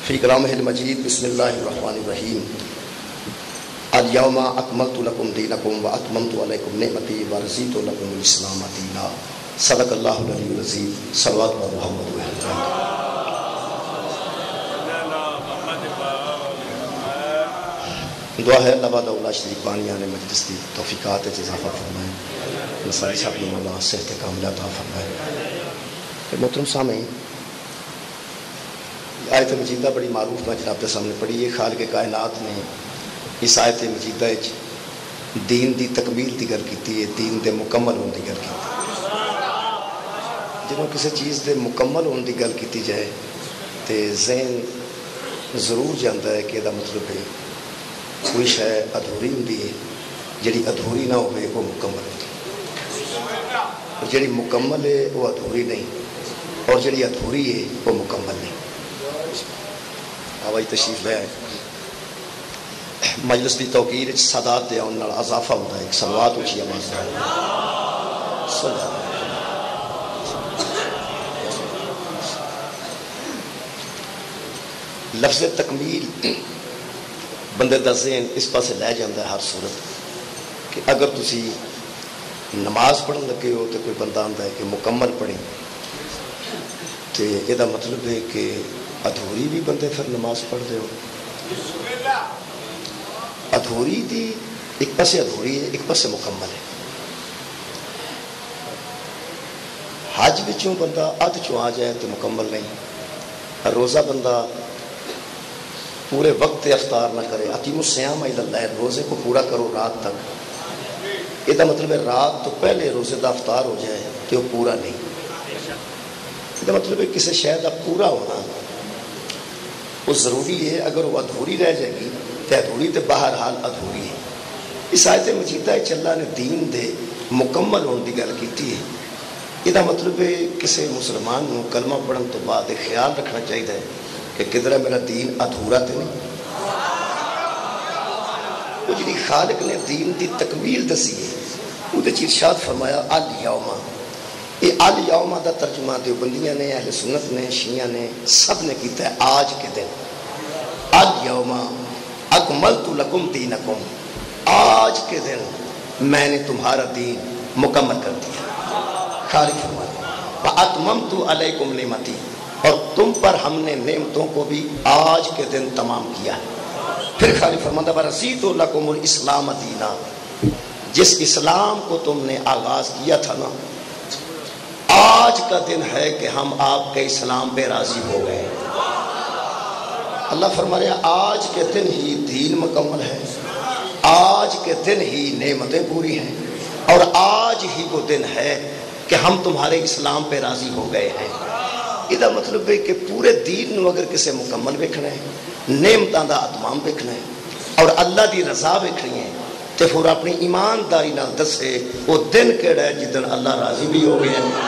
فی کلامہ المجید بسم اللہ الرحمن الرحیم الیوم اکملت لکم دینکم واتممت علیکم نعمتی ورضیت لکم الاسلام دینا صدق اللہ العلی العظیم صلوات و محمد دعا ہے اللہ بعد اولا شریف بانیہ نے مجلس دی توفیقات اضافہ فرمائے نصاری صاحب نے مولا صحت کاملہ عطا فرمائے۔ محترم سامعین، آیت مجیدہ بڑی معروف میں جناب کے سامنے پڑھی ہے۔ خالق کائنات نے اس آیت مجیدہ دین دی تکمیل دی گل کیتی ہے، دین دے مکمل ہونے دی گل کیتی ہے۔ جب کسی چیز دے مکمل ہونے دی گل کیتی جائے تو ذہن ضرور جانتا ہے کہ یہ مطلب ہے کوئی شے ادھوری ہوندی ہے، جڑی ادھوری نہ ہوئے وہ مکمل ہوتی ہے، اور جڑی مکمل ہے وہ ادھوری نہیں، اور جڑی ادھوری ہے وہ مکمل نہیں۔ آواز تشریف ہے مجلس کی توقیر سادات دے آن اضافہ ہوتا ہے، ایک صلوات اونچی آواز ہے لفظ تکمیل بندے دا ذہن اس پاسے لے جاتا ہے ہر صورت کہ اگر تسی نماز پڑھن لگے ہو تو کوئی بندہ آتا ہے کہ مکمل پڑھیں، تو یہ مطلب ہے کہ ادھوری بھی بندے پھر نماز پڑھ دے ہو۔ ادھوری دی ایک پاسے ادھوری ہے، ایک پاسے مکمل ہے۔ حج بچوں بندہ ادھ چوں آ جائے تو مکمل نہیں، روزہ بندہ پورے وقت افطار نہ کرے، اتیم الصیام الی اللیل، روزے کو پورا کرو رات تک، یہ مطلب ہے رات تو پہلے روزے دا افطار ہو جائے کہ وہ پورا نہیں۔ یہ مطلب ہے کسی شے دا پورا ہونا وہ ضروری ہے، اگر وہ ادھوری رہ جائے گی تو ادھوری تو بہرحال ادھوری ہے۔ اس آیت مجیدہ اللہ نے دین دے مکمل ہونے کی گل کی ہے۔ یہ مطلب ہے کسی مسلمان کو کلمہ پڑھن تو بعد خیال رکھنا چاہیے کہ کدھر میرا دین ادھورا تو نہیں۔ وہ جی خالق نے دین دی تکمیل دسی ہے، وہ ارشاد فرمایا الیوم، یہ الیوم دا ترجمہ دیوبندیاں نے، اہل سنت نے، شیعہ نے، سب نے کیتا ہے آج کے دن۔ الیوم اکملت لکم دینکم، آج کے دن میں نے تمہارا دین مکمل کر دیا۔ خالق فرمایا واتممت علیکم نعمتی، اور تم پر ہم نے نعمتوں کو بھی آج کے دن تمام کیا ہے۔ پھر خالق فرماتا ورضیت لکم الاسلام دینا، جس اسلام کو تم نے آغاز کیا تھا نا، آج کا دن ہے کہ ہم آپ کے اسلام پہ راضی ہو گئے۔ اللہ فرما رہا ہے آج کے دن ہی دین مکمل ہے، آج کے دن ہی نعمتیں پوری ہیں، اور آج ہی وہ دن ہے کہ ہم تمہارے اسلام پہ راضی ہو گئے ہیں۔ یہ مطلب ہے کہ پورے دین اگر کسے مکمل ویکھنا ہے، نعمتاں دا اتمام ویکھنا ہے، اور اللہ دی رضا ویکھنی ہے، تو پھر اپنی ایمانداری نال دسے وہ دن کیڑا ہے جس دن اللہ راضی بھی ہو گئے ہیں،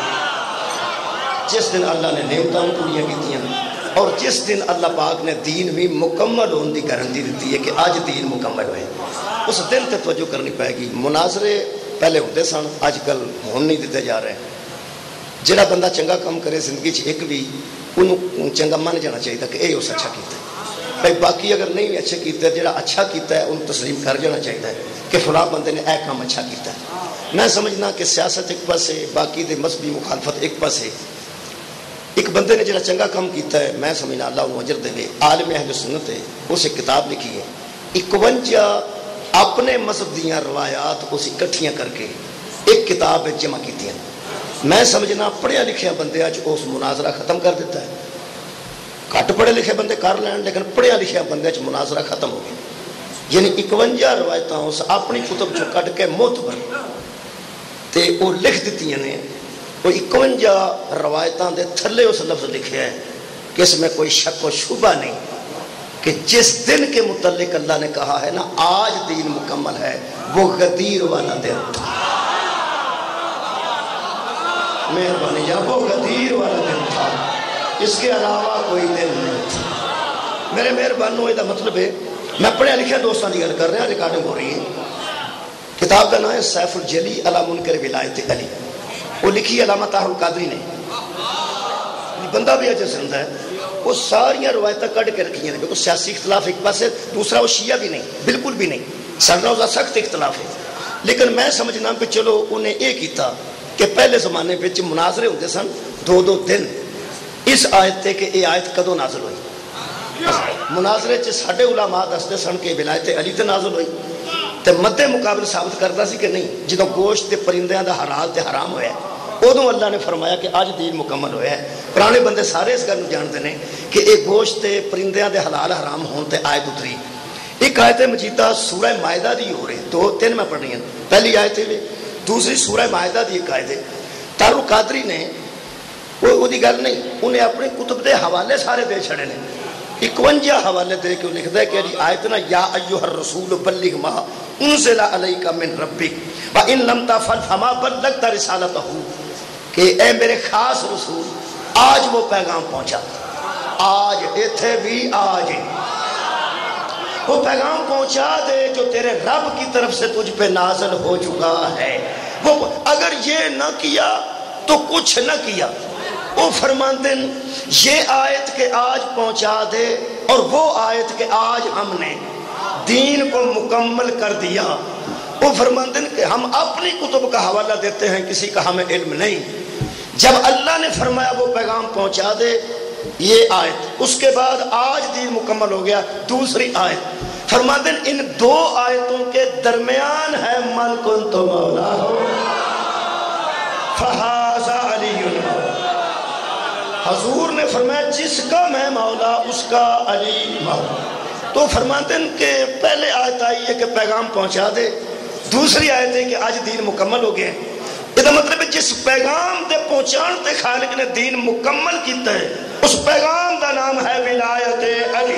جس دن اللہ نے نعمتاں پوریاں کیتیاں، اور جس دن اللہ پاک نے دین بھی مکمل ہونے کی گارنٹی دیتی ہے کہ آج دین مکمل ہوئے، اس دن تے توجہ کرنی پائے گی۔ مناظرے پہلے ہوتے سن، آج کل ہون نہیں دیتے جا رہے ہیں۔ جڑا بندہ چنگا کام کرے زندگی ایک بھی انہوں چنگا مان جانا چاہیے کہ اے اس اچھا کیتا ہے، بھائی باقی اگر نہیں اچھا کیتا ہے، جڑا اچھا کیتا ہے انہوں تسلیم کر جانا چاہیے کہ فلاں بندے نے اے کام اچھا کیتا ہے۔ میں سمجھنا کہ سیاست ایک پاسے، باقی دے مذہبی مخالفت ایک پاسے، ایک بندے نے جڑا چنگا کام کیتا ہے میں سمجھنا اللہ انہوں اجر دے۔ عالم اہل سنت ہے، اس ایک کتاب لکھی ہے 51 اپنے مذہب دیاں روایات اس اکٹھیاں کر کے ایک کتاب جمع کیتی ہیں۔ میں سمجھنا پڑھیا لکھیا بندے آج اس مناظرہ ختم کر دیتا ہے، گھٹ پڑھے لکھے بندے کر لین، لیکن پڑھیا لکھیا بندے آج مناظرہ ختم ہو گیا۔ یعنی 51 روایتاں اس اپنی کتب چوں کٹ کے معتبر تے وہ لکھ دیتی ہیں، وہ 51 روایتاں دے تھلے اس لفظ لکھے ہے کہ اس میں کوئی شک و شبہ نہیں کہ جس دن کے متعلق اللہ نے کہا ہے نا آج دین مکمل ہے، وہ غدیر والا دن تھا۔ مہربانی یا وہ غدیر والا دن تھا، اس کے علاوہ کوئی دن نہیں تھا۔ میرے مہربانوں یہ مطلب ہے میں پڑھیا لکھیا دوستاں دی گل کر رہا، ریکارڈنگ ہو رہی ہے۔ کتاب کا نام ہے سیف الجلی علی منکر ولایت علی، وہ لکھی علامہ طاہر القادری نے، بندہ بھی اجے زندہ ہے، وہ ساری روایتیں کٹ کے رکھی ہیں، بالکل سیاسی اختلاف ایک پاس ہے، دوسرا وہ شیعہ بھی نہیں، بالکل بھی نہیں، سرنا سخت اختلاف ہے. لیکن میں سمجھنا کہ چلو انہیں یہ کیتا کہ پہلے زمانے میں مناظرے ہوتے سن 2 دن اس آیت تے کہ یہ آیت کدوں نازل ہوئی. مناظرے ساڈے علماء دستے سن کہ ولایت علی تے نازل ہوئی، تے مدے مقابل ثابت کرتا سی کہ نہیں، جدوں گوشت تے پرندیاں دا حلال تے حرام ہویا ادوں اللہ نے فرمایا کہ اج دین مکمل ہویا ہے. پرانے بندے سارے اس گل جانتے ہیں کہ یہ گوشت تے پرندیاں دے حلال حرام ہون تے آیت اتری. ایک آیت مجیدہ سورہ مائدہ دی ہو رہی، 2-3 میں پڑھنی ہیں. پہلی آیت ہے، دوسری سورہ مائدہ دی ایک آیت ہے. تارو قادری نے وہ دی گل نہیں، انہیں اپنے کتب دے حوالے سارے دے چھڑے نے، 51 حوالے دے کے لکھدا ہے کہ آیت نا یا ایھا الرسول بلغ ما انزل الیک من ربک وان لم تفعل فما بلغت رسالتہ، کہ اے میرے خاص رسول آج وہ پیغام پہنچا، آج ایتھے بھی آج وہ پیغام پہنچا دے جو تیرے رب کی طرف سے تجھ پہ نازل ہو چکا ہے. وہ اگر یہ نہ کیا تو کچھ نہ کیا. وہ فرماتے ہیں یہ آیت کے آج پہنچا دے، اور وہ آیت کے آج ہم نے دین کو مکمل کر دیا. وہ فرماتے ہیں کہ ہم اپنی کتب کا حوالہ دیتے ہیں، کسی کا ہمیں علم نہیں. جب اللہ نے فرمایا وہ پیغام پہنچا دے، یہ آیت، اس کے بعد آج دین مکمل ہو گیا. دوسری آیت فرماتے ہیں ان 2 آیتوں کے درمیان ہے من کنت مولا فہذا علی. حضور نے فرمایا جس کا میں مولا اس کا علی مولا. تو فرماتے ہیں کہ پہلے آیت آئی ہے کہ پیغام پہنچا دے، دوسری آیت ہے کہ آج دین مکمل ہو گئے. یہ مطلب ہے جس پیغام دے پہنچان تے خالق نے دین مکمل کیتا ہے، اس پیغام دا نام ہے ولایت علی.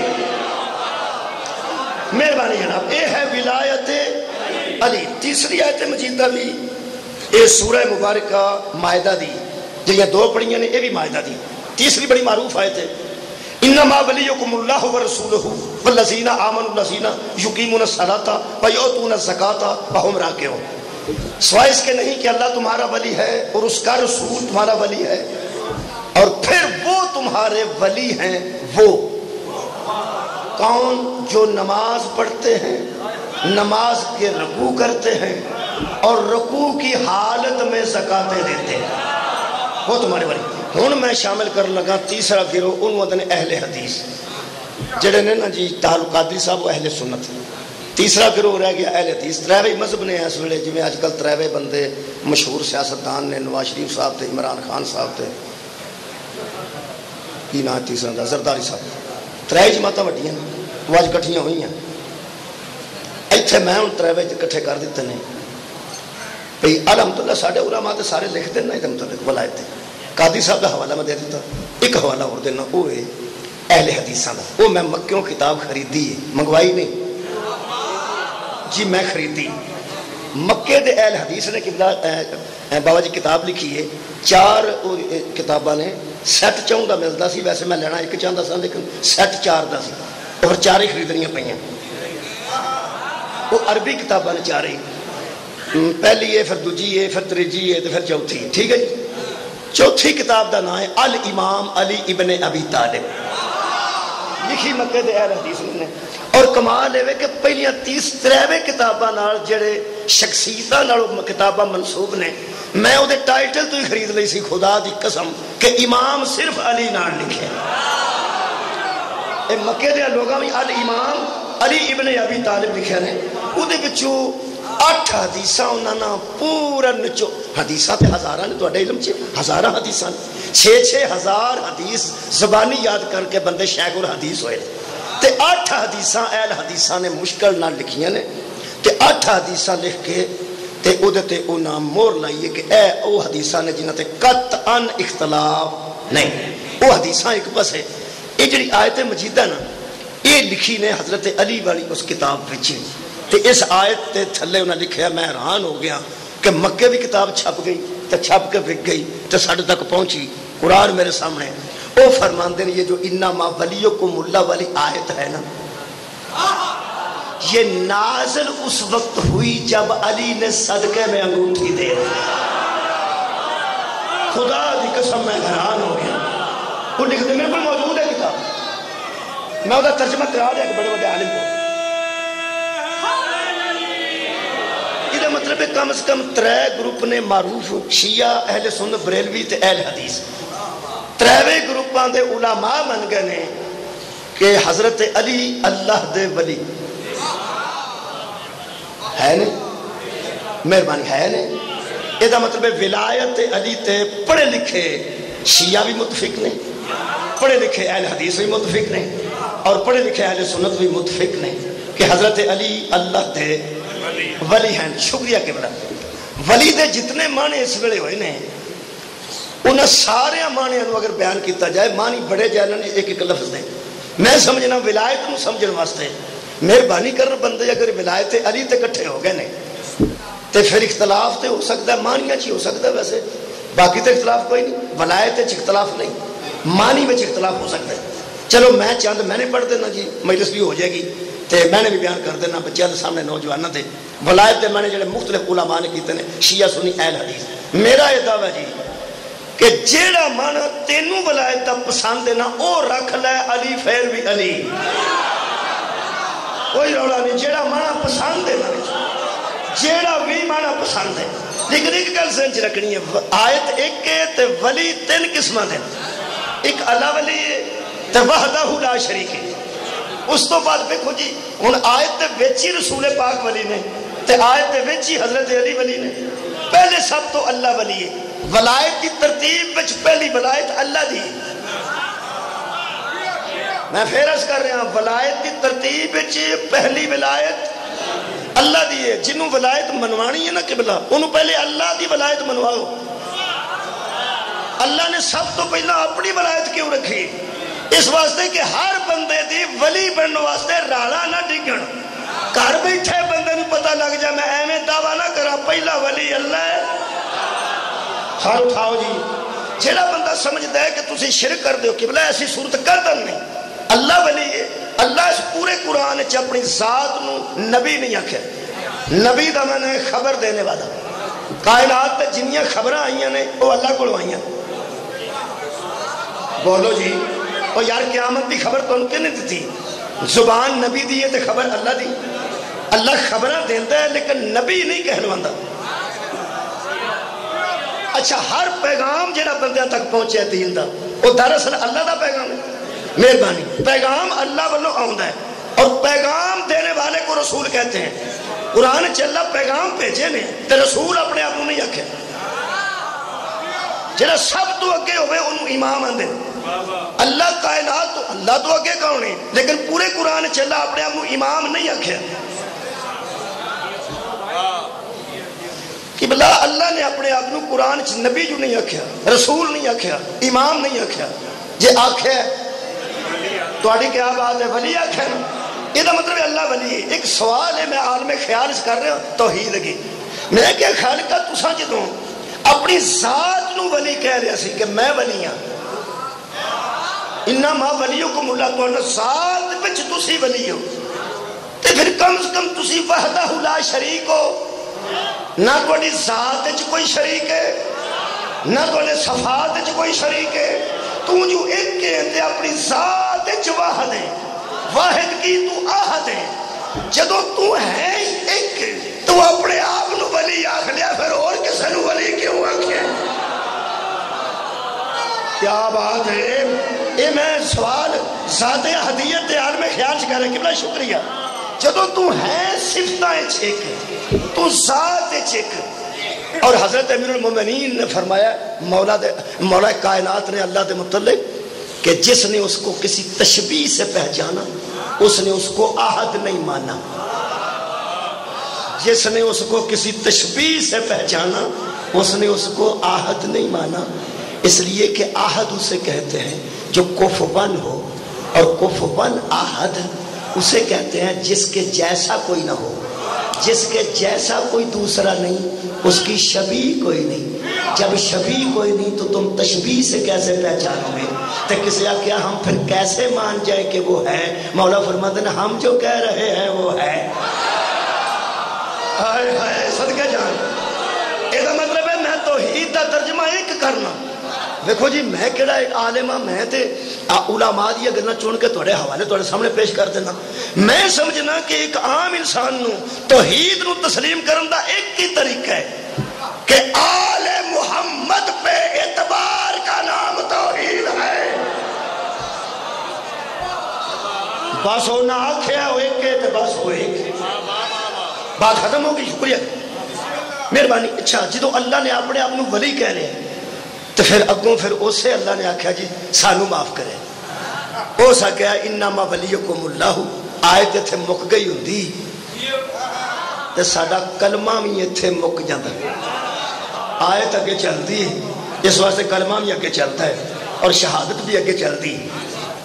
مہربانی جناب، یہ ہے ولایت علی. تیسری آیت مجیدہ بھی یہ سورہ مبارکہ مائدہ دی، جہاں 2 پڑھیاں نے یہ بھی مائدہ دی. تیسری بڑی معروف آیت ہے انما ولیکم اللہ ورسولہ والذین آمنوا الذین یقیمون الصلاۃ ویؤتون الزکاۃ وہم راکعون. سوائے اس کے نہیں کہ اللہ تمہارا ولی ہے اور اس کا رسول تمہارا ولی ہے، اور پھر وہ تمہارے ولی ہیں. وہ کون؟ جو نماز پڑھتے ہیں، نماز کے رکوع کرتے ہیں اور رکوع کی حالت میں زکاتیں دیتے ہیں، وہ تمہارے ولی. ہن میں شامل کرنے لگا تیسرا گروہ، انہوں نے اہل حدیث جڑے نے نا جی تعلق قادری صاحب اہل سنت. تیسرا گروہ رہ گیا اہل حدیث. 3 مذہب نے اس ویلے، جویں اج کل 3 بندے مشہور سیاستدان نے، نواز شریف صاحب تے عمران خان صاحب تے کی نا تیسرا دا زرداری صاحب. 3 جماعتاں وڈیاں وہ اج کٹھیاں ہوئی ہیں. ایتھے میں ہن 3 اکٹھے کر دیتے نے بھئی الحمدللہ. ساڈے علماء تے سارے لکھ دینا اس متعلق ولایت. قادری صاحب کا حوالہ میں دے دیتا، ایک حوالہ اور دینا، وہ ہے اہل حدیثاں دا. وہ میں مکیوں کتاب خریدی ہے، منگوائی نہیں جی، میں خریدی. مکے دے اہل حدیث نے بابا جی کتاب لکھی ہے. 4 کتاباں نے، سیٹ 4 دا ملتا سی. ویسے میں لینا 1 چاہتا سا، لیکن سیٹ 4 دا سی، اور 4 ہی خریدنیاں پئیاں. وہ عربی کتاباں نے 4 ہی، پہلی ہے، پھر دوجی ہے، پھر تیجی ہے، پھر چوتھی ہے. ٹھیک ہے جی. چوتھی کتاب دا نام ہے الامام علی ابن ابی طالب، لکھی مکے دے اہل حدیث نے. اور کمال ہے کہ پہلیاں 30 کتاباں نال جڑے شخصیتاں نال کتاباں منسوب نے، میں وہ ٹائٹل تو ہی خرید لئی سی، خدا دی قسم، کہ امام صرف علی نال لکھے. اے مکے دے لوگاں بھی الامام علی ابن ابی طالب لکھے نے. وہ دے وچوں 8 حدیثاں انہاں نا پورا نچو. حدیثاں تے ہزاراں نے، تہاڈے علم چ ہزاراں حدیثاں، 6-6 ہزار حدیث زبانی یاد کر کے بندے شیخ الحدیث ہوئے. تے 8 حدیثاں اہل حدیثاں نے مشکل نال لکھیاں نے. تے 8 حدیثاں لکھ کے تے او دے تے انہاں مور لائیے کہ اے او حدیثاں نے جنہاں تے قطعاً اختلاف نہیں. وہ حدیثاں ایک پاس ہے. یہ جڑی آیت مجیدہ نا، یہ لکھی نے حضرت علی والی اس کتاب وچ. تے اس آیت تے تھلے انہاں لکھیا، میں حیران ہو گیا کہ مکے بھی کتاب چھپ گئی تے چھپ کے بک گئی تے ساڈے تک پہنچی. قرآن میرے سامنے. وہ فرماندے نے یہ جو انما ولیکم اللہ والی آیت ہے نا، یہ نازل اس وقت ہوئی جب علی نے صدقے میں انگوٹھی دے دی. خدا دی قسم میں حیران ہو گیا. وہ لکھتے میرے کو موجود ہے کتاب. میں وہ ترجمہ کرا دیا کہ بڑے بڑے عالم کو یہ مطلب ہے کم از کم 3 گروپ نے معروف شیعہ اہل سنت بریلوی تے اہل حدیث 3 گروپاں دے علماء بن گئے نے کہ حضرت علی اللہ دے ولی ہے نے مہربانی ہے نے یہ مطلب ہے ولایت علی تے پڑھے لکھے شیعہ بھی متفق نے پڑھے لکھے اہل حدیث بھی متفق نے اور پڑھے لکھے اہل سنت بھی متفق نے کہ حضرت علی اللہ دے ولی ہیں. شکریہ قبلہ. ولی دے جتنے معنی اس ویلے ہوئے نے انہاں سارے معنی اگر بیان کیتا جائے معنی بڑے جائے ایک ایک لفظ دے. میں سمجھنا ولایت نو سمجھن واسطے مہربانی کر بندے اگر ولایت علی تے کٹھے ہو گئے نے تے پھر اختلاف تے ہو سکتا ہے معنیاں چ ہو سکتا ہے ویسے باقی تے اختلاف کوئی نہیں ولایت چ اختلاف نہیں معنی میں اختلاف ہو سکتا ہے. چلو میں چند میں نے پڑھ دینا جی مجلس بھی ہو جائے گی تے میں نے بھی بیان کر دینا بچیاں دے سامنے نوجوانوں تے ولایت دے میں نے جڑے مختلف علماء نے کیتے نے شیعہ سنی اہل حدیث. میرا یہ دعویٰ جی کہ جیڑا من تینوں ولایت دا پسند ہے نا او رکھ لے علی پھر بھی علی کوئی رولا نہیں. جیڑا مانا پسند ہے نا جیڑا بھی مانا پسند ہے لیکن ایک گل ذہن چ رکھنی ہے آیت ایک ہے تے ولی 3 قسماں دے ایک اللہ ولی ہے تے وحدہ لا شریک ہے. اس تو بعد دیکھو جی ہن آیت دے وچ ہی رسول پاک ولی نے تے آیت دے وچ ہی حضرت علی ولی نے. پہلے سب تو اللہ ولی ہے ولایت کی ترتیب وچ پہلی ولایت اللہ دی. میں پھر عرض کر رہا ہوں ولایت کی ترتیب وچ پہلی ولایت اللہ دی ہے. جنوں ولایت منوانی ہے نا قبلہ انہوں پہلے اللہ دی ولایت منواؤ. اللہ نے سب تو پہلا اپنی ولایت کیوں رکھی اس واسطے کہ ہر بندے دی ولی بننے واسطے راڑا نہ ڈگن. گھر بیٹھے بندے نوں پتہ لگ جائے میں ایویں دعویٰ نہ کرا پہلا ولی اللہ ہے. ہاں اٹھاؤ جی جیڑا بندہ سمجھتا ہے کہ تسی شرک کر دیو قبلہ ایسی صورت کردن نہیں. اللہ ولی ہے. اللہ اس پورے قرآن چ اپنی ذات نو نبی نہیں آکھے. نبی دا میں نے خبر دینے والا کائنات تے جنیاں خبراں آئیاں نے وہ اللہ کو آئیاں. بولو جی اور یار قیامت دی خبر تو ان کے نہیں دیتی زبان نبی دی ہے تے خبر اللہ دی. اللہ خبراں دیندا ہے لیکن نبی نہیں کہلواندا. اچھا ہر پیغام جڑا بندیاں تک پہنچے دین دا وہ دراصل اللہ دا پیغام ہے. مہربانی پیغام اللہ والوں آندا ہے اور پیغام دینے والے کو رسول کہتے ہیں. قرآن چ اللہ پیغام بھیجے نے تے رسول اپنے آپ نہیں آکھے. جڑا سب تو اگے ہوئے انہوں امام آندے. اللہ کائنات تو اللہ تو اگے کون ہے لیکن پورے قرآن چ اللہ اپنے آپ امام نہیں آکھے. کہ بلا اللہ نے اپنے آپ کو قرآن چ نبی جو نہیں آکھیا رسول نہیں آکھیا امام نہیں آکھیا. جے آکھیا تواڈی کیا بات ہے ولی آکھیا نا یہ مطلب اللہ ولی ہے. ایک سوال ہے میں عالم خیال کر رہا ہوں توحید کی. میں کہ خالقہ تساں جدوں اپنی ذات نو ولی کہہ رہا سی کہ میں ولی ہاں انما ولیکم اللہ تو ذات وچ تسی ولی ہو تے پھر کم از کم تسی وحدہ لا شریک ہو. نہ تواڈی ذات وچ کوئی شریک ہے نہ تواڈے صفات وچ کوئی شریک ہے. تو جو ایک ہے تے اپنی ذات وچ واحد ہے واحد کی تو آہد ہے. جدو تو ہے ایک تو اپنے آپ نو ولی آکھ لیا پھر اور کسے نو ولی کیوں آکھے. کیا بات ہے. یہ میں سوال ذات حدیت عالم خیال سے کہہ رہا کہ بڑا شکریہ. جدو تو ہے صفتاں ایک تو ذات ایک. اور حضرت امیر المومنین نے فرمایا مولا کائنات نے اللہ دے متعلق کہ جس نے اس کو کسی تشبیہ سے پہچانا اس نے اس کو آہد نہیں مانا. جس نے اس کو کسی تشبیہ سے پہچانا اس نے اس کو آہد نہیں مانا. اس لیے کہ آہد اسے کہتے ہیں جو کفوان ہو اور کفوان آہد اسے کہتے ہیں جس کے جیسا کوئی نہ ہو. جس کے جیسا کوئی دوسرا نہیں اس کی شبیہ کوئی نہیں. جب شبیہ کوئی نہیں تو تم تشبیہ سے کیسے پہچانو گے. تو کسی کیا ہم پھر کیسے مان جائے کہ وہ ہے. مولا فرماتے ہیں ہم جو کہہ رہے ہیں وہ ہے. ہائے ہائے صدقہ جان. یہ مطلب ہے میں توحید کا ترجمہ ایک کرنا دیکھو جی میں کہڑا ایک عالم ہاں، میں تے علماء دی گلاں چن کے تہاڈے حوالے تہاڈے سامنے پیش کر دینا. میں سمجھنا کہ ایک عام انسان نو توحید نو تسلیم کرن دا ایک ہی طریقہ ہے کہ آل محمد پہ اعتبار کا نام توحید ہے. بس وہ نہ آکھیا وہ ایک ہے تے بس وہ ایک، بات ختم ہو گئی. شکریہ، مہربانی. اچھا جدو اللہ نے اپنے آپ نو ولی کہہ رہے ہیں تو پھر اگوں پھر اسے اللہ نے آکھیا جی سانو معاف کرے. ہو سکیا انما ولیکم اللہ آیت اتھے مک گئی ہوندی تے ساڈا کلمہ بھی اتھے مک جاندا. آیت اگے چلتی ہے، اس واسطے کلمہ بھی اگے چلتا ہے اور شہادت بھی اگے چلتی ہے.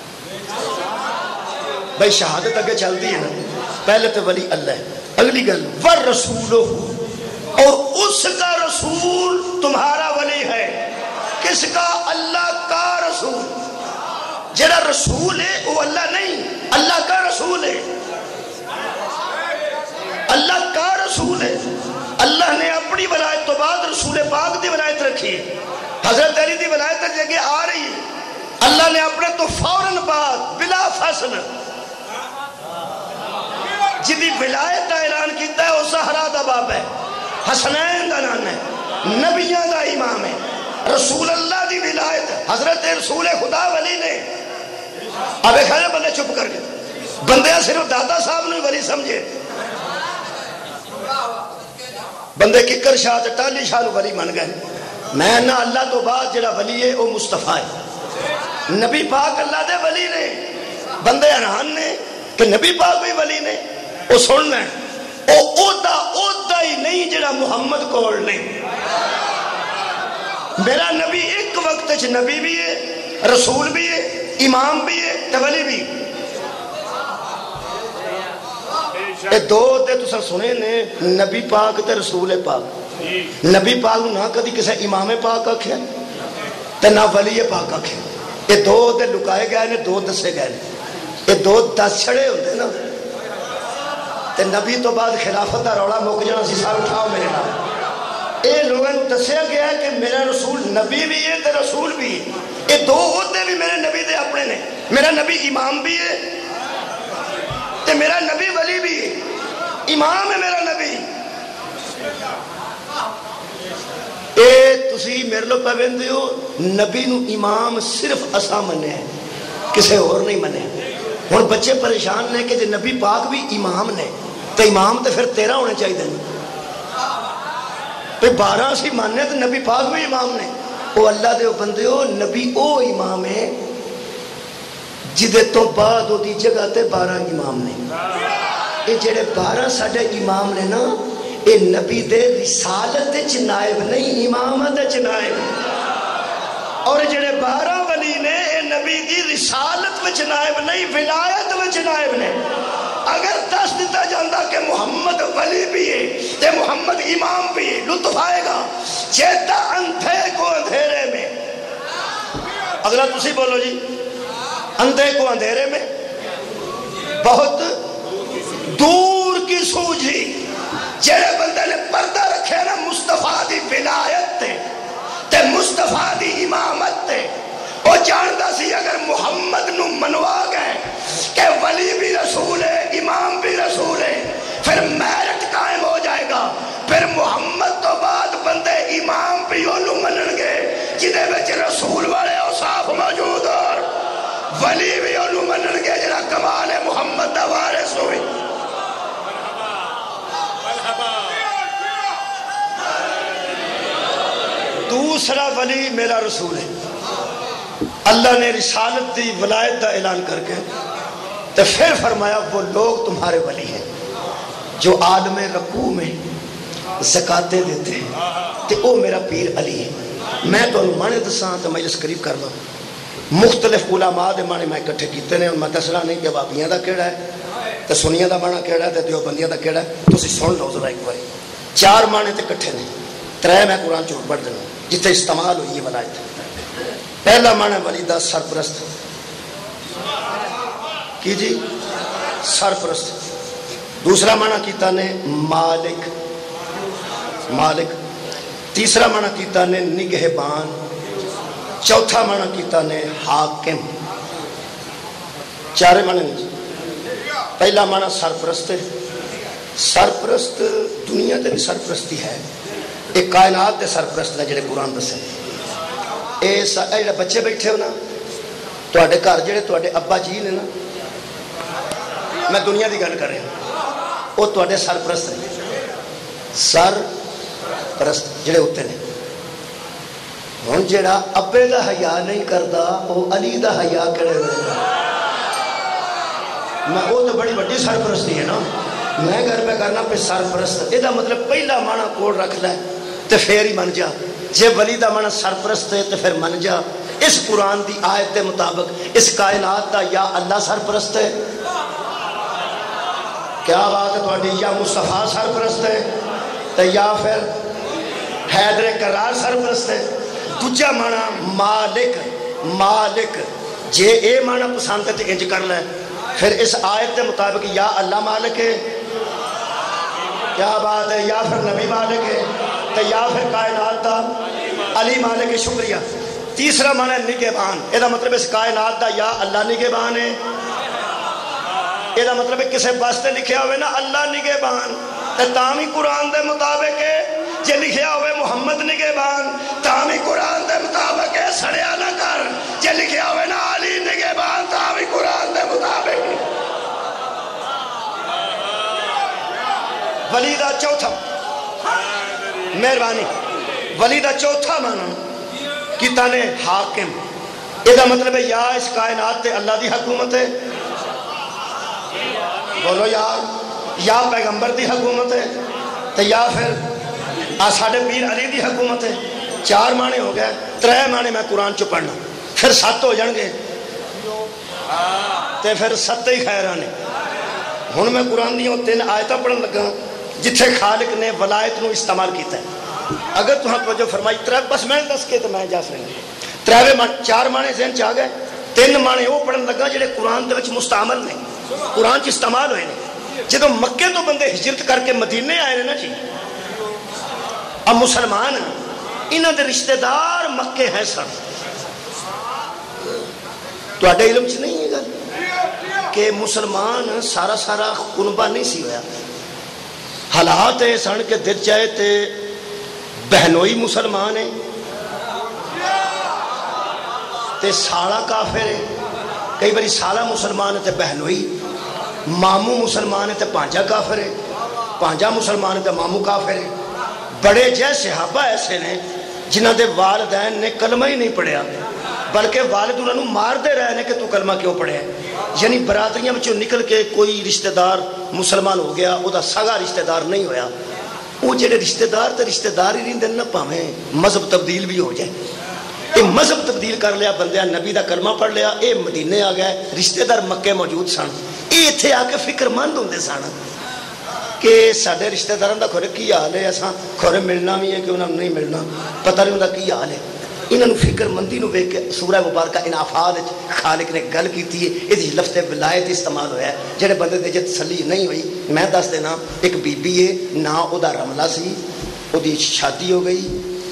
بھائی شہادت اگے چلتی ہے نا. پہلے تو ولی اللہ ہے. اگلی گل ورسولہ، اور اس کا رسول تمہارا ولی ہے. کس کا؟ اللہ کا رسول. جڑا رسول ہے وہ اللہ نہیں، اللہ کا رسول ہے. اللہ کا رسول ہے. اللہ نے اپنی ولایت تو بعد رسول پاک دی ولایت رکھی ہے. حضرت علی دی ولایت جگہ آ رہی ہے. اللہ نے اپنے تو فوراً بعد بلا فاصل جدی ولایت کا اعلان کیتا ہے وہ زہرا دا باب ہے، حسنین دا نام ہے، نبیوں دا امام ہے. رسول اللہ دی ولایت حضرت رسول خدا ولی نے. اب ایک بندے چپ کر کے بندے صرف دادا صاحب نے ولی سمجھے. بندے ککر شاہ تے ٹالی شاہ نو ولی من گئے. میں نہ اللہ تو بعد جڑا ولی ہے وہ مصطفیٰ ہے. نبی پاک اللہ دے ولی نے. بندے حیران نے کہ نبی پاک بھی ولی نے. وہ سن لیں او دا ہی نہیں جڑا محمد کول نہیں. میرا نبی ایک وقت چ نبی بھی ہے، رسول بھی ہے، امام بھی ہے تے ولی بھی. اے دو تے تساں سنے نے نبی پاک تے رسول پاک. نبی پاک نہ کدی کسے امام پاک آکھیا تے نہ ولی پاک آکھیا. اے دو تے لکائے گئے نے، دو دسے گئے نے. اے دو دس چھڑے ہوندے نا تے نبی تو بعد خلافت دا رولا مک جانا سی. سارا اٹھاؤ میرے نال. اے لوگوں نے دسیا گیا ہے کہ میرا رسول نبی بھی ہے تے رسول بھی ہے. اے دو عہدے بھی میرے نبی دے اپنے نے. میرا نبی امام بھی ہے تے میرا نبی ولی بھی ہے. امام ہے میرا نبی. اے تسی میرے لو پوندے ہو نبی نو امام صرف اساں منیا ہے، کسے اور نہیں منیا. ہن بچے پریشان نے کہ جے نبی پاک بھی امام نے تو امام تے پھر 13 ہونے چاہیے. پھر 12 سی ماننے تو نبی پاک بھی امام نے. وہ اللہ دے بندے ہو نبی او امام ہے جدے تو بعد دی جگہ تے 12 امام نے. اے جڑے 12 ساڈے امام نے نا اے نبی دے رسالت وچ نائب نہیں، امامت وچ نائب. اور جڑے 12 ولی نے اے نبی دی رسالت وچ نائب نہیں، ولایت وچ نائب نے. اگر دس دیتا جاندہ کہ محمد ولی بھی ہے تے محمد امام بھی ہے، لطف آئے گا. چیتا اندھے کو اندھیرے میں. اگلا تسی بولو جی. اندھے کو اندھیرے میں بہت دور کی سوجھی. جڑے بندے نے پردہ رکھے نا مصطفیٰ دی ولایت تے مصطفیٰ دی امامت تے، وہ جانتا سی اگر محمد نو منوا گئے کہ ولی بھی رسول ہے امام بھی رسول ہے پھر میرٹ قائم ہو جائے گا. پھر محمد تو بعد بندے امام بھی انہوں منن گے جدے وچ رسول والے اوصاف موجود اور ولی بھی انہوں منن گے جڑا کمال محمد دا وارث ہوئی. دوسرا ولی میرا رسول ہے. اللہ نے رسالت دی ولایت دا اعلان کر کے تو پھر فرمایا وہ لوگ تمہارے ولی ہیں جو عالم رکوع میں زکاتیں دیتے ہیں تے او میرا پیر علی ہے. میں تو مانے دساں تو مجلس قریب کر لوں. مختلف علماء دے مانے میں اکٹھے کیتے نے. میں دسنا نہیں کہ وابیاں دا کیڑا ہے تے سنیاں دا مانا کیڑا ہے تے دیوبندیاں دا کیڑا ہے. تسی سن لو ذرا ایک باری. 4 مانے تے اکٹھے نے. 3 میں قرآن چوٹ پڑھ دینا جتنے استعمال ہوئی یہ ولایت. پہلا معنی ولی دا سرپرست کی جی سرپرست. دوسرا معنی کیتا نے مالک مالک. تیسرا معنی کیتا نے نگہبان. چوتھا معنی کیتا نے حاکم. چارے معنی نہیں. پہلا معنی سرپرست. سرپرست دنیا تے بھی سرپرستی ہے. ایک کائنات دے سرپرست نے جڑے قرآن دسے. اے جڑے بچے بیٹھے ہو نا تواڈے گھر جڑے تواڈے ابا جی نے نا میں دنیا دی گل کر رہا وہ تواڈے سرپرست نے. سرپرست جڑے ہوتے ہیں. ہوں جڑا ابے دا حیا نہیں کرتا وہ علی دا حیا کرے گا. میں وہ تو بڑی بڑی سرپرستی ہے نا. میں گھر پہ کرنا پہ سرپرست. یہ مطلب پہلا معنی کوڑ رکھ لے تو پھر ہی من جا. جے ولی دا معنی سرپرست ہے تو پھر من جا. اس قرآن دی آیت کے مطابق اس کائنات دا یا اللہ سرپرست ہے. کیا بات ہے تھوڑی. یا مصطفیٰ سرپرست ہے تو یا پھر حیدر کرار سرپرست ہے. دوجا معنی مالک. مالک جے اے معنی پسند ہے تو انج کر لے. پھر اس آیت کے مطابق یا اللہ مالک ہے. کیا بات ہے. یا پھر نبی مالک ہے تو یا پھر کائنات دا علی مالک ہے. شکریہ. تیسرا معنی نگہبان. یہ مطلب اس کائنات دا یا اللہ نگہبان ہے. یہ مطلب کسے واسطے لکھیا ہوئے نا اللہ نگہبان تامی قرآن دے مطابق ہے. جے لکھیا ہوئے محمد نگہبان تامی قرآن دے مطابق ہے. سڑیا نہ کر. جے لکھیا ہوئے نا علی نگہبان تامی قرآن دے مطابق ہے. ولی دا چوتھا مہربانی. ولی دا چوتھا معنی کیتا نے حاکم. یہ مطلب ہے یا اس کائنات تے اللہ دی حکومت ہے. بولو یار. یا پیغمبر دی حکومت ہے تو یا پھر ساڑھے پیر علی دی حکومت ہے. چار معنی ہو گئے. ترے معنی میں قرآن چو پڑھنا پھر 7 ہو جان گے تے پھر 7 ہی خیر آنے. ہن میں قرآن دیوں 3 آیتاں پڑھن لگا جتھے خالق نے ولایت نو استعمال کیتا ہے. اگر تہاں توجہ فرمائی بس میں دس کے تو میں جا سکتا. 4 معنی ذہن چ آ گئے. 3 معنی وہ پڑھن لگا جڑے قرآن دے وچ مستعمل نے قرآن چ استعمال ہوئے ہیں. جدو مکے تو بندے ہجرت کر کے مدینے آئے نا جی اب مسلمان انہاں دے رشتہ دار مکے ہیں سن. تواڈے علم چ نہیں ہے گل کہ مسلمان سارا کنبہ نہیں سی ہویا. حالات ہے سن کے دل چاہے تے بہنوئی مسلمان ہے تے سالہ کافر ہے. کئی باری سالہ مسلمان ہے تے بہنوئی. مامو مسلمان ہے تے پانجا کافر ہے. پانجا مسلمان ہے تے مامو کافر ہے. بڑے جیسے صحابہ ایسے نے جنہ دے والدین نے کلمہ ہی نہیں پڑھیا بلکہ والد انہوں مار دے رہے ہیں کہ تو کلمہ کیوں پڑھے. یعنی برادریاں میں نکل کے کوئی رشتہ دار مسلمان ہو گیا وہ دا سگا رشتہ دار نہیں ہویا. وہ جڑے رشتہ دار تے رشتہ دار ہی نہیں دن پاویں مذہب تبدیل بھی ہو جائے. یہ مذہب تبدیل کر لیا بندیاں نبی دا کلمہ پڑھ لیا. اے مدینے آ گئے. رشتہ دار مکے موجود سن. یہ اتنے آ کے فکر مند ہوندے سن کہ سارے رشتہ داراں دا کھورے کی حال ہے. اساں کھورے ملنا بھی ہے کہ انہوں نہیں ملنا پتہ نہیں ہوندا کی حال ہے. انہوں فکر مندی نو ویکھ کے سورہ مبارکہ انعفال خالق نے گل کیتی ہے. یہ لفظ ولایت استعمال ہویا ہے. جڑے بندے دے تسلی نہیں ہوئی میں دس دینا. ایک بی بی ہے نا او دا رملہ سی. او دی شادی ہو گئی.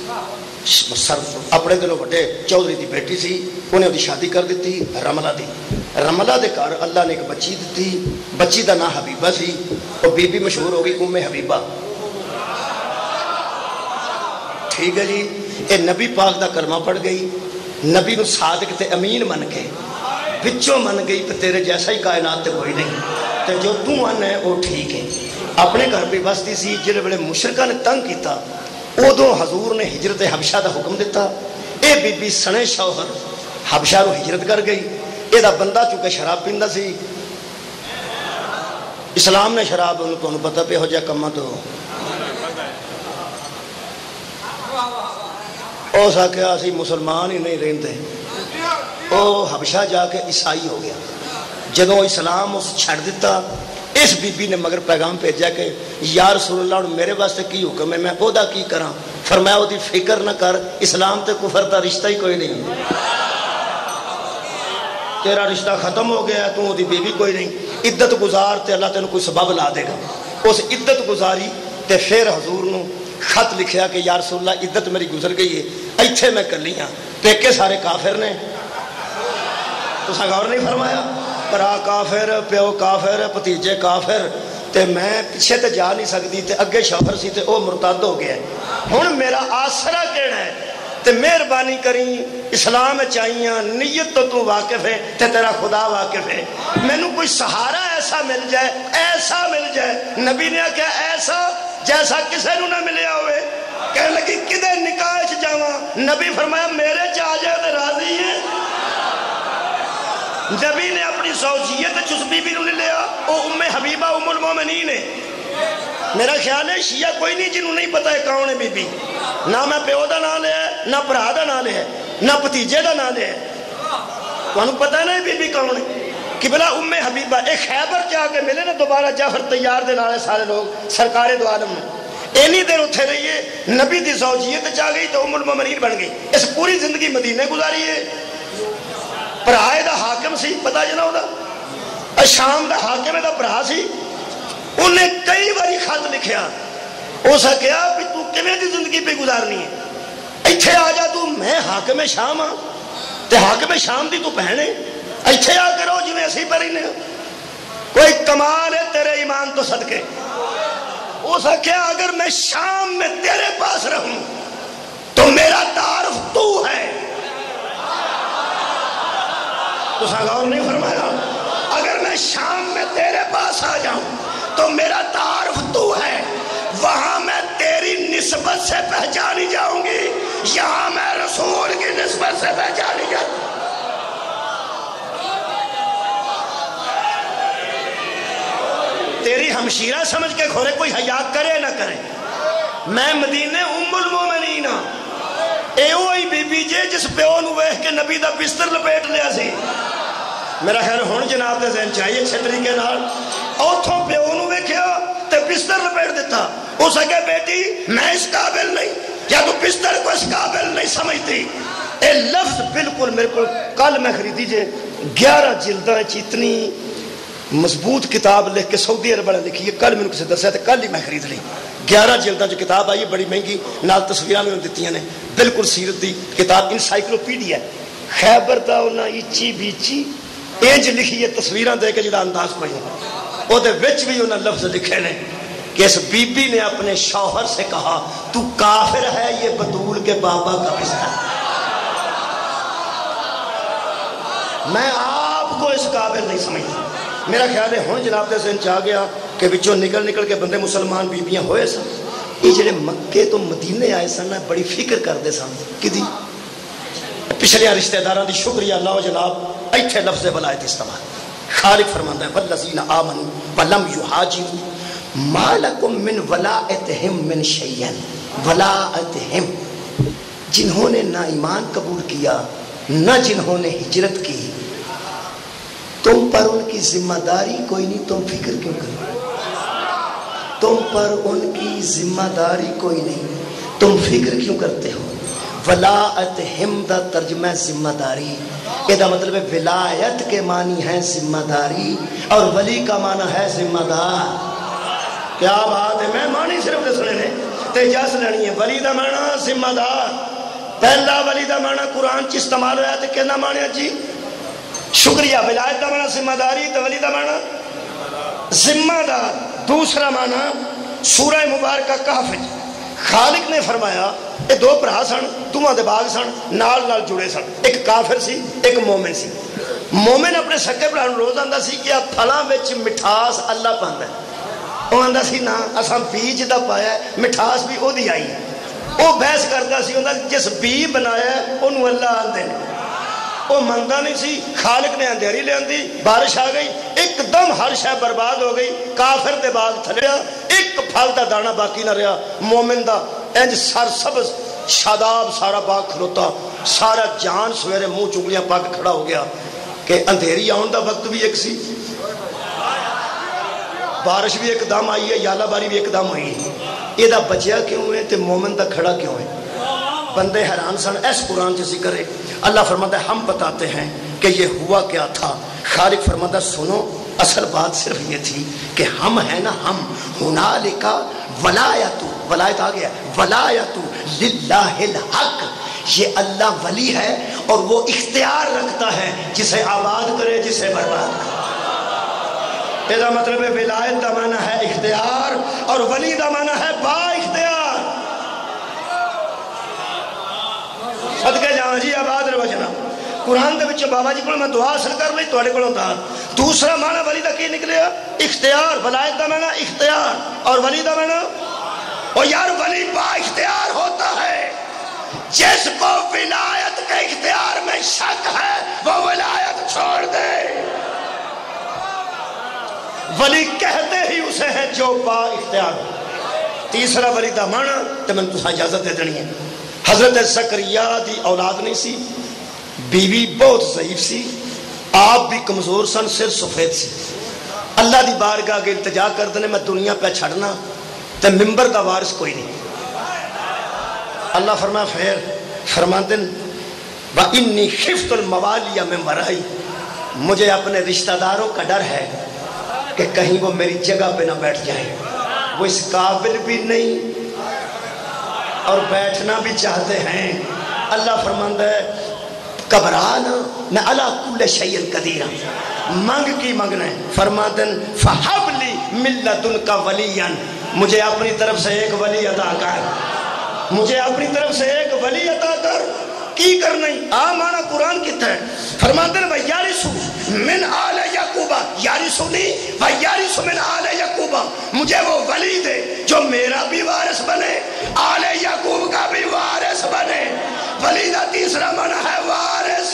اپنے دلوں وڈے چودھری دی بیٹی سی. انہیں دی شادی کر دیتی رملہ دی. رملہ دے گھر اللہ نے ایک بچی دیتی. بچی دا نام حبیبہ سی. اور بی بی مشہور ہو گئی ام حبیبہ. ٹھیک ہے جی. اے نبی پاک دا کلمہ پڑھ گئی. نبی نو صادق تے امین من کے بچوں من گئی کہ تیرے جیسا ہی کائنات تے کوئی نہیں تے جو تو من ہے وہ ٹھیک ہے. اپنے گھر پہ بستی سی. جلے بڑے مشرکہ نے تنگ کیتا ادو حضور نے ہجرت حبشہ دا حکم دیتا. اے بی بی سنے شوہر حبشہ رو ہجرت کر گئی. اے دا بندہ چونکہ شراب پیندا سی. اسلام نے شراب انہوں پتہ پہ ہو جائے کما تو او سا کہ اسی مسلمان ہی نہیں رہتے. او حبشہ جا کے عیسائی ہو گیا. جدوں اسلام اس چھڑ دیتا اس بی بی نے مگر پیغام بھیجا کہ یا رسول اللہ میرے واسطے کی حکم ہے میں اودا کی کراں. فرمایا وہ دی فکر نہ کر اسلام تے کفر دا رشتہ ہی کوئی نہیں. تیرا رشتہ ختم ہو گیا تو دی بیوی کوئی نہیں. عدت گزار تے اللہ تینوں کوئی سبب لا دے گا. اس عدت گزاری تے پھر حضور نو خط لکھیا کہ یا رسول اللہ عدت میری گزر گئی ہے، ایتھے میں کلی ہاں، پیکے سارے کافر نے. تساں غور نہیں فرمایا؟ برا کافر، پیو کافر، بھتیجے کافر، تے میں پیچھے تے جا نہیں سکتی تے اگے شوہر سی تے او مرتد ہو گیا. ہن میرا آسرا کیڑا ہے؟ تے مہربانی کری اسلام چاہیے، نیت تو واقف ہے تے تیرا خدا واقف ہے، مینوں کوئی سہارا ایسا مل جائے، ایسا مل جائے. نبی نے کہا ایسا جیسا کسے نو نہ ملیا ہوئے. کہنے لگی کدے نکاح چ جاواں؟ نبی فرمایا میرے چ آ جائے تے راضی ہے. نبی نے اپنی زوجیت اس بی بی نو لیا، وہ ام حبیبہ ام المومنین ہے. میرا خیال ہے شیعہ کوئی نہیں جنہوں نہیں پتا ہے کون ہے بی بی. نہ میں پیو دا نام لیا ہے، نہ برا دا نام لیا ہے، نہ بھتیجے دا نام لیا ہے. تمہیں پتا نہیں بی بی کون ہے؟ قبلہ ام حبیبہ. ایک خیبر جا کے ملے نا دوبارہ جعفر طیار دے نالے سارے لوگ سرکار دو عالم میں اینی دیر اتھے رہیے، نبی دی زوجیت چاہ گئی تو ام المومنین بن گئی. اس پوری زندگی مدینے گزاری ہے. برائے دا حاکم سی، پتا جنا دا شام دا حاکم دا برا سی. انہیں کئی باری خط لکھیا، اس کہا بھی تو کیویں دی زندگی پہ گزارنی ہے؟ ایتھے آ جا، تو میں حاکم شام ہاں تے حاکم شام دی تو بہن ہے، ایتھے آ کرو جویں اسی پر ہی نے. کوئی کمال ہے تیرے ایمان تو صدقے. اس کہا اگر میں شام میں تیرے پاس رہوں تو میرا تعارف تو ہے. تو غور نہیں فرمایا؟ اگر میں شام میں تیرے پاس آ جاؤں تو میرا تعارف تو ہے، وہاں میں تیری نسبت سے پہچانی جاؤں گی، یہاں میں رسول کی نسبت سے پہچانی جاؤں گی. تیری ہمشیرہ سمجھ کے کھورے کوئی حیا کرے نہ کرے. میں مدینے ام المومنین ہاں. اے وہی بی بی جے جس پیو نو ویکھ کے نبی دا بستر لپیٹ لیا سی. میرا خیر ہن جناب دے ذہن چاہیے اچھے طریقے نال اوتھوں پیو نو ویکھیا تے بستر لپیٹ دیتا. اس کہے بیٹی میں اس قابل نہیں، یا تو بستر کو اس قابل نہیں سمجھتی. اے لفظ بالکل میرے کو کل میں خریدی جے 11 جلداں چ اتنی مضبوط کتاب لکھ کے سعودی عرب والے لکھی ہے. کل میں نے کسی دسیا تے کل ہی میں خرید لی. 11 جلداں جو کتاب آئی بڑی مہنگی، نال تصویراں میں دتیاں نے، بالکل سیرت دی کتاب، انسائکلوپیڈیا. خیبر دا انہاں ایچی بیچی انج لکھی ہے تصویراں دے کے جڑا انداز پائی او دے وچ بھی انہاں لفظ لکھے نے کہ اس بی بی نے اپنے شوہر سے کہا تو کافر ہے یہ بطول کے بابا کا بستر. میں آپ کو اس قابل نہیں سمجھتا. میرا خیال ہے ہن جناب دے ذہن چاہ گیا کہ بچوں نکل نکل کے بندے مسلمان بیبیاں ہوئے سن. یہ جڑے مکے تو مدینے آئے سن بڑی فکر کرتے سن کدی پچھلے رشتہ داراں دی شکریہ اللہ جناب ایتھے لفظ ولایت استعمال. خالق فرماندا ہے والذین آمنوا ولم یہاجروا ما لکم من ولایتہم من شیء. ولایتہم، جنہوں نے نہ ایمان قبول کیا نہ جنہوں نے ہجرت کی، تم پر ان کی ذمہ داری کوئی نہیں، تم فکر کیوں کرو؟ تم پر ان کی ذمہ داری کوئی نہیں، تم فکر کیوں کرتے ہو؟ ولایتہم دا ترجمہ ذمہ داری. یہ دا مطلب ہے ولایت کے معنی ہے ذمہ داری اور ولی کا معنی ہے ذمہ دار. کیا بات ہے! میں معنی صرف دسنے نے تے اجازت لینی ہے. ولی دا معنی ذمہ دار. پہلا ولی دا معنی قرآن چ استعمال ہوا تے کہنا معنی جی شکریہ. ولایت دا معنی ذمہ داری تے ولی دا معنی ذمہ دار. دوسرا معنی سورہ مبارکہ کہف خالق نے فرمایا یہ دو بھرا سن، دونوں دے باغ سن، نال نال جڑے سن. ایک کافر سی ایک مومن سی. مومن اپنے سکے بھرا روز آندا سی کہ پھلاں وچ مٹھاس اللہ پاندا ہے. وہ آندا سی نا اساں بیج دا پایا ہے، مٹھاس بھی او دی آئی ہے. وہ بحث کرتا سی اوندا جس بی بنایا ہے اونوں اللہ آندے نے. وہ منگتا نہیں سی. خالق نے اندھیری لے آندی، بارش آ گئی، ایک دم ہر شے برباد ہو گئی. کافر دے باغ تھلیا ایک پھل دا دانہ باقی نہ رہا. مومن دا انج سر سبز شاداب سارا باغ کھلوتا، سارا جان سویرے منہ چنگلیاں پاک کھڑا ہو گیا کہ اندھیری آن دا وقت بھی ایک سی، بارش بھی ایک دم آئی ہے، یالا باری بھی ایک دم ہوئی ہے. یہ دا بچیا کیوں ہے تے مومن دا کھڑا کیوں ہے؟ بندے حیران سن. اس قرآن سے ذکر ہے. اللہ فرماتا ہے ہم بتاتے ہیں کہ یہ ہوا کیا تھا. خالق فرماتا سنو اصل بات صرف یہ تھی کہ ہم ہیں نا، ہم ہنالک ولایت ولایت آ گیا. ولایت للہ الحق، یہ اللہ ولی ہے اور وہ اختیار رکھتا ہے جسے آباد کرے جسے برباد کرے. یہ مطلب ہے ولایت کا معنی ہے اختیار اور ولی کا معنی ہے با اختیار. صدقے جاواں جی آباد رہو جناب. قرآن دے وچ بابا جی کو میں دعا حاصل کر لئی تواڈے کولوں دان. دوسرا معنی ولی دا کی نکلیا؟ اختیار. ولایت دا معنی اختیار اور ولی دا معنی او یار ولی با اختیار ہوتا ہے. جس کو ولایت کے اختیار میں شک ہے وہ ولایت چھوڑ دے. ولی کہتے ہی اسے ہے جو با اختیار. تیسرا ولی دا معنی تے میں تساں اجازت دے دینی ہے. حضرت زکریا دی اولاد نہیں سی، بیوی بہت ضعیف سی، آپ بھی کمزور سن، سر سفید سی. اللہ دی بارگاہ کے التجا کر دینے میں دنیا پہ چھڑنا تے ممبر دا وارث کوئی نہیں. اللہ فرمایا پھر فرماتے ہیں وَإِنِّي خِفْتُ الْمَوَالِيَ مِنْ وَرَائِي، مجھے اپنے رشتہ داروں کا ڈر ہے کہ کہیں وہ میری جگہ پہ نہ بیٹھ جائیں. وہ اس قابل بھی نہیں اور بیٹھنا بھی چاہتے ہیں. اللہ فرماتا ہے گھبرانا میں علی کل شیء قدیر. مانگ کی مانگنا ہے. فرماتے ہیں فَحَبْ لِي مِن لَدُنْکَ وَلِيًّا، مجھے اپنی طرف سے ایک ولی عطا کر. مجھے اپنی طرف سے ایک ولی عطا کر. کی کرنا ہی مانا قرآن کہتا ہے. فرماتے ہیں وَيَرِثُ مِنْ آلِ یعقوب، یارثنی وَيَرِثُ مِنْ آلِ یعقوب، مجھے وہ ولی دے جو میرا بھی وارث بنے، آل یعقوب کا بھی وارث بنے. ولی دا تیسرا معنی ہے وارث.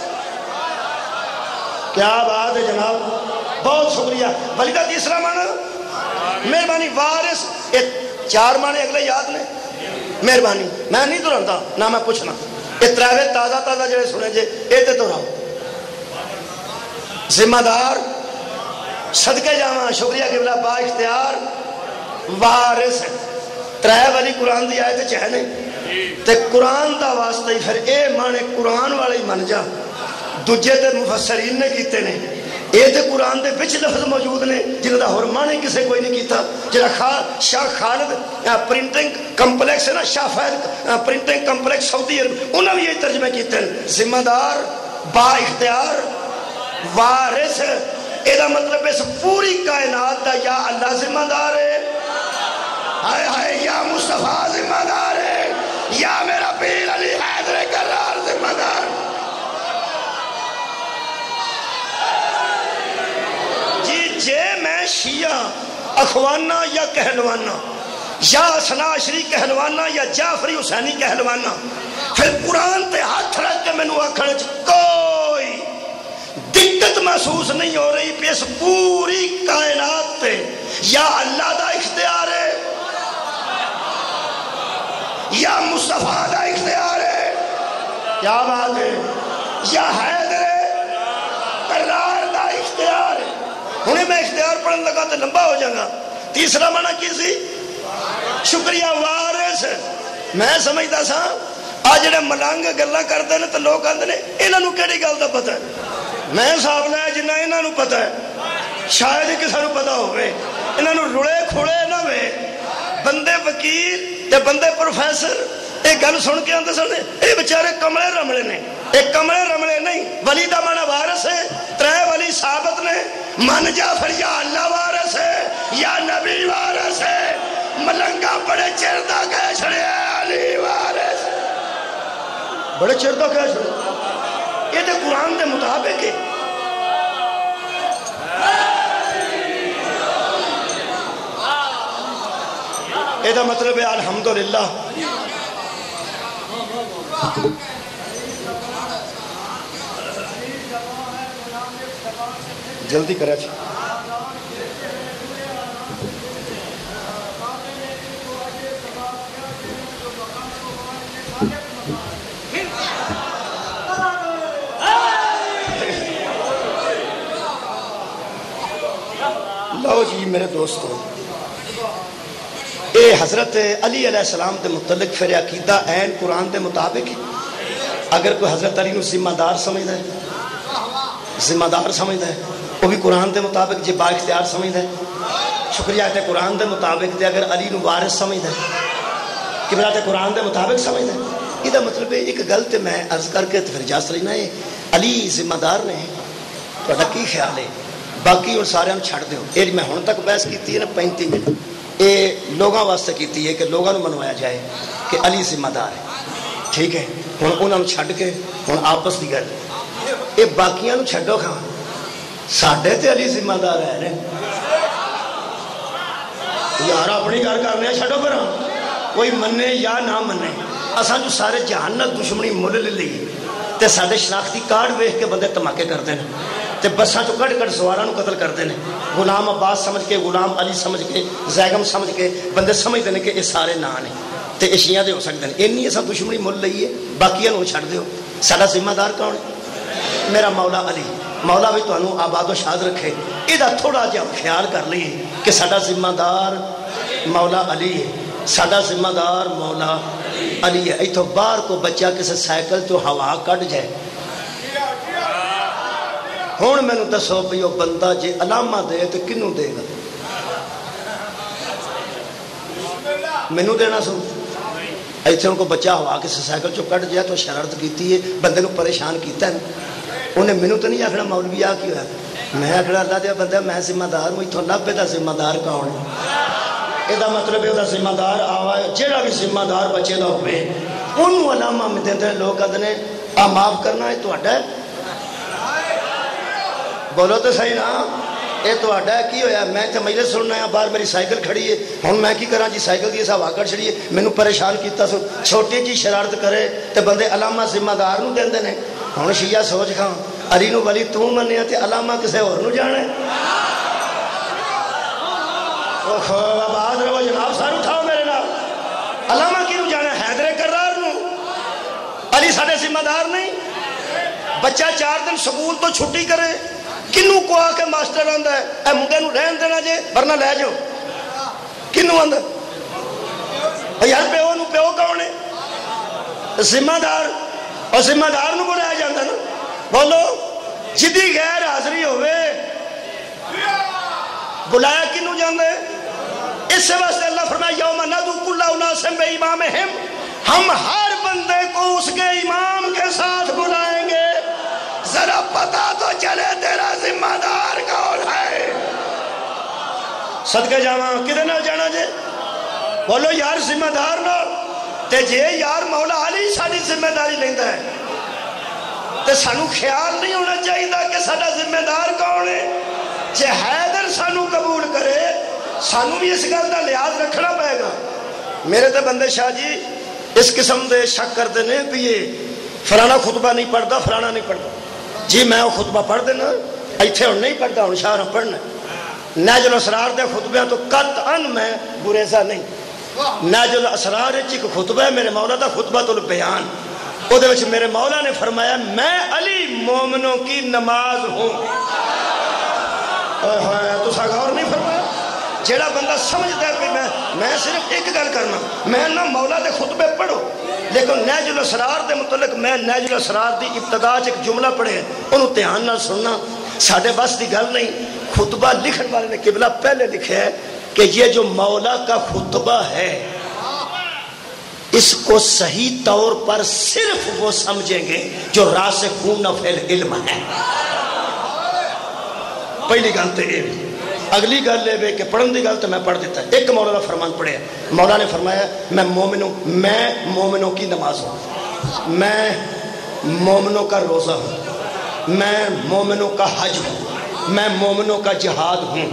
کیا بات ہے جناب، بہت شکریہ. ولی دا تیسرا معنی مہربانی وارث. چار معنی اگلے یاد نے. مہربانی میں نہیں دہراتا نہ میں پوچھنا. یہ تراوے تازہ تازہ جڑے سنے جے اے تے دہراؤ. ذمہ دار، صدقے جاواں شکریہ قبلہ، با اختیار، وارث. ترے ولی قرآن دی آیت چ ہے نہیں تے قرآن دا واسطہ ہی پھر اے مانے قرآن والے ہی من جا. دوجے تے مفسرین نے کیتے نے. اے تے قرآن دے وچ لفظ موجود نے جنہاں دا ہور معنی کسے کوئی نہیں کیتا. جڑا شاہ خالد پرنٹنگ کمپلیکس ہے نا، شاہ فہد پرنٹنگ کمپلیکس سعودی عرب، انہاں بھی یہ ترجمے کیتے ہیں. ذمہ دار، با اختیار، وارث. اے دا مطلب اس پوری کائنات دا یا اللہ ذمہ دار ہے، ہائے ہائے، یا مصطفیٰ ذمہ دار ہے، یا میرا پیر علی حیدر کرار ذمہ دار. جے میں شیعہ اخوانا یا کہلوانا یا اثنا عشری کہلوانا یا جعفری حسینی کہلوانا، پھر قرآن تے ہاتھ رکھ کے مینوں آکھنے کوئی دقت محسوس نہیں ہو رہی کہ اس پوری کائنات تے یا اللہ دا اختیار ہے یا مصطفیٰ دا اختیار ہے. کیا بات ہے، یا حیدر کرار دا اختیار ہے. ہنے میں اختیار پڑھن لگا تو لمبا ہو جاگا. تیسرا معنی کی سی؟ شکریہ، وارث. میں سمجھتا سا آج جڑے ملنگ گلاں کرتے ہیں تو لوگ کہتے ہیں انہاں نوں کیڑی گل دا پتہ ہے. میں حساب لایا جنہ انہاں نوں پتہ ہے شاید ہی کسے نوں پتہ ہوے. انہاں نوں رڑے کھڑے نہ وے. بندے وکیل تے بندے پروفیسر یہ گل سن کے آتے سن یہ بیچارے کملے رملے نے. ایک کملے رملے نہیں. ولی دا معنی وارث ہے. ترے ولی ثابت نے. من جا پھر یا اللہ وارث ہے یا نبی وارث ہے. ملنگا بڑے چر دا کہہ چھڑے علی وارث، بڑے چر دا کہہ چھڑے. یہ تے قرآن دے مطابق ہے. یہ دا مطلب ہے الحمدللہ. جلدی کرے چھ. لو جی میرے دوستو، اے حضرت علی علیہ السلام دے متعلق پھر عقیدہ عین قرآن دے مطابق ہے. اگر کوئی حضرت علی نو ذمہ دار سمجھدا ہے، ذمہ دار سمجھدا ہے، وہ بھی قرآن دے مطابق جے با اختیار سمجھدا ہے. شکریہ تے قرآن دے مطابق تے اگر علی نو وارث سمجھدا ہے کہ بلا تے قرآن دے مطابق سمجھنا ہے. یہ مطلب ہے ایک گل تے میں عرض کر کے پھر اجازت لینا ہے. علی ذمہ دار نے، تہاڈا کی خیال ہے؟ باقی ہوں سارے چھڑ دیو. یہ میں ہن تک بحث کی ہے نا 35 منٹ، یہ لوگوں واسطے کی ہے کہ لوگوں منوایا جائے کہ علی ذمہ دار ہے. ٹھیک ہے، ہوں انہوں چھڈ کے ہوں آپس کی گل یہ باقیاں چھڈو کھا، ساڈے تے علی ذمہ دار ہے یار. اپنی گل کرنے چھڈو پھر، کوئی منے یا نہ منے. اساں جو سارے جہان نال دشمنی مل لے لی تے ساڈے شناختی کارڈ ویکھ کے بندے دھماکے کرتے ہیں تے بساں چوں کڈ کڈ سواراں نوں قتل کرتے ہیں. غلام عباس سمجھ کے، غلام علی سمجھ کے، زیگم سمجھ کے بندے سمجھتے ہیں کہ یہ سارے نا نے تے یہ شیعہ دے ہو سکتے ہیں. اینی اساں دشمنی مل لئیے، باقیاں نوں چھڈ دیو. ساڈا ذمہ دار کون ہے؟ میرا مولا علی. مولا بھی تانوں آباد و شاد رکھے. یہ تھوڑا جہا خیال کر لیے کہ ساڈا ذمہ دار مولا علی ہے، ساڈا ذمہ دار مولا علی ہے. ایتھوں باہر کو بچہ کسی سائیکل تو ہوا کٹ جائے، ہوں مینوں دسو بھی وہ بندہ جے علامہ دے تو کنوں دے گا؟ مینوں دینا سو. ایتھے کو بچہ ہوا کسی سائیکل چو کٹ جائے تو شرارت کیتی ہے، بندے نو پریشان کیتا ہے. انہیں مینوں تو نہیں آخنا مولوی آ کی ہوا، میں آخنا اللہ دیا بندہ میں ذمہ دار ہوں. اتوں لب یہ ذمہ دار کون ہے؟ یہ مطلب ہے ذمہ دار آوا جہاں بھی ذمہ دار بچے کا ہوئے انہوں علامہ میں دے. لوگ کہتے ہیں آ معاف کرنا یہ تہاڈا ہے. بولو تو صحیح نا، یہ تہاڈا ہے. کی ہویا؟ میں تو مجلس سننا ہے، باہر میری سائیکل کھڑی ہے، ہوں میں کی کراں جی؟ سائیکل کی ہوا کٹ چڑی ہے، مینوں پریشان کیتا سو. چھوٹی جی شرارت کرے تو بندے علامہ ذمہ دار نوں دیندے نے. ہوں شیعہ سوچ کھاں علی نو ولی تو منیا تے علامہ کسے اور نو جانا ہے. آباد رہو جناب، سارے اٹھاؤ میرے نال. علامہ کی نو جانا؟ حیدر کرار نو. علی ساڈے ذمہ دار نہیں. بچہ 4 دن سکول تو چھٹی کرے، کنوں کو آ کے ماسٹر آندا ہے اے منڈے نو رہن دینا جے ورنہ لے جاؤ؟ کنوں آندا؟ یار پیو نو. پیو کون ہے؟ ذمہ دار. اور ذمہ دار نو بلایا جاتا نا. بولو جدی غیر حاضری ہوئے بلایا کنوں جاندے؟ اس واسطے اللہ فرمایا یوم ندعو کل اناس بامامہم، ہم ہر بندے کو اس کے امام کے ساتھ بلائیں گے. ذرا پتا تو چلے تیرا ذمہ دار کون ہے. صدقے جاواں کدے نال جانا جے؟ بولو یار ذمہ دار نال. تے جے یار مولا علی ساری ذمہ داری لیندا ہے تے سانو خیال نہیں ہونا چاہیے کہ ساڈا ذمہ دار کون ہے. جے حیدر سانو قبول کرے سانو بھی اس گل کا لحاظ رکھنا پائے گا. میرے تے بندے شاہ جی اس قسم دے شک کرتے ہیں بھی یہ فلانا خطبہ نہیں پڑھتا، فلانا نہیں پڑھتا. جی میں وہ خطبہ پڑھ دینا، ایتھے ہوں نہیں پڑھتا، ہوں شاہ پڑھنا. نہج الاسرار دے خطبے تو قطعاً میں گریزہ نہیں. نہج الاسرار ایک خطبہ ہے میرے مولا دا خطبہ البیان. وہ دے وچ میرے مولا نے فرمایا میں علی مومنوں کی نماز ہوں. تو غور نہیں فرمایا؟ جیڑا بندہ سمجھتا ہے کہ میں صرف ایک گل کرنا، میں نہ مولا دے خطبے پڑھو، لیکن نہج الاسرار دے متعلق میں نہج الاسرار دی ابتدا ایک جملہ پڑھے انہوں دھیان نال سننا. ساڈے بس دی گل نہیں. خطبہ لکھن والے نے قبلہ پہلے لکھے ہے کہ یہ جو مولا کا خطبہ ہے اس کو صحیح طور پر صرف وہ سمجھیں گے جو راسخون فی العلم ہے. پہلی گل تو یہ. اگلی گل یہ کہ پڑھن دی گل تو میں پڑھ دیتا ہے. ایک مولا کا فرمان پڑھے، مولا نے فرمایا میں مومنوں کی نماز ہوں، میں مومنوں کا روزہ ہوں، میں مومنوں کا حج ہوں، میں مومنوں کا جہاد ہوں.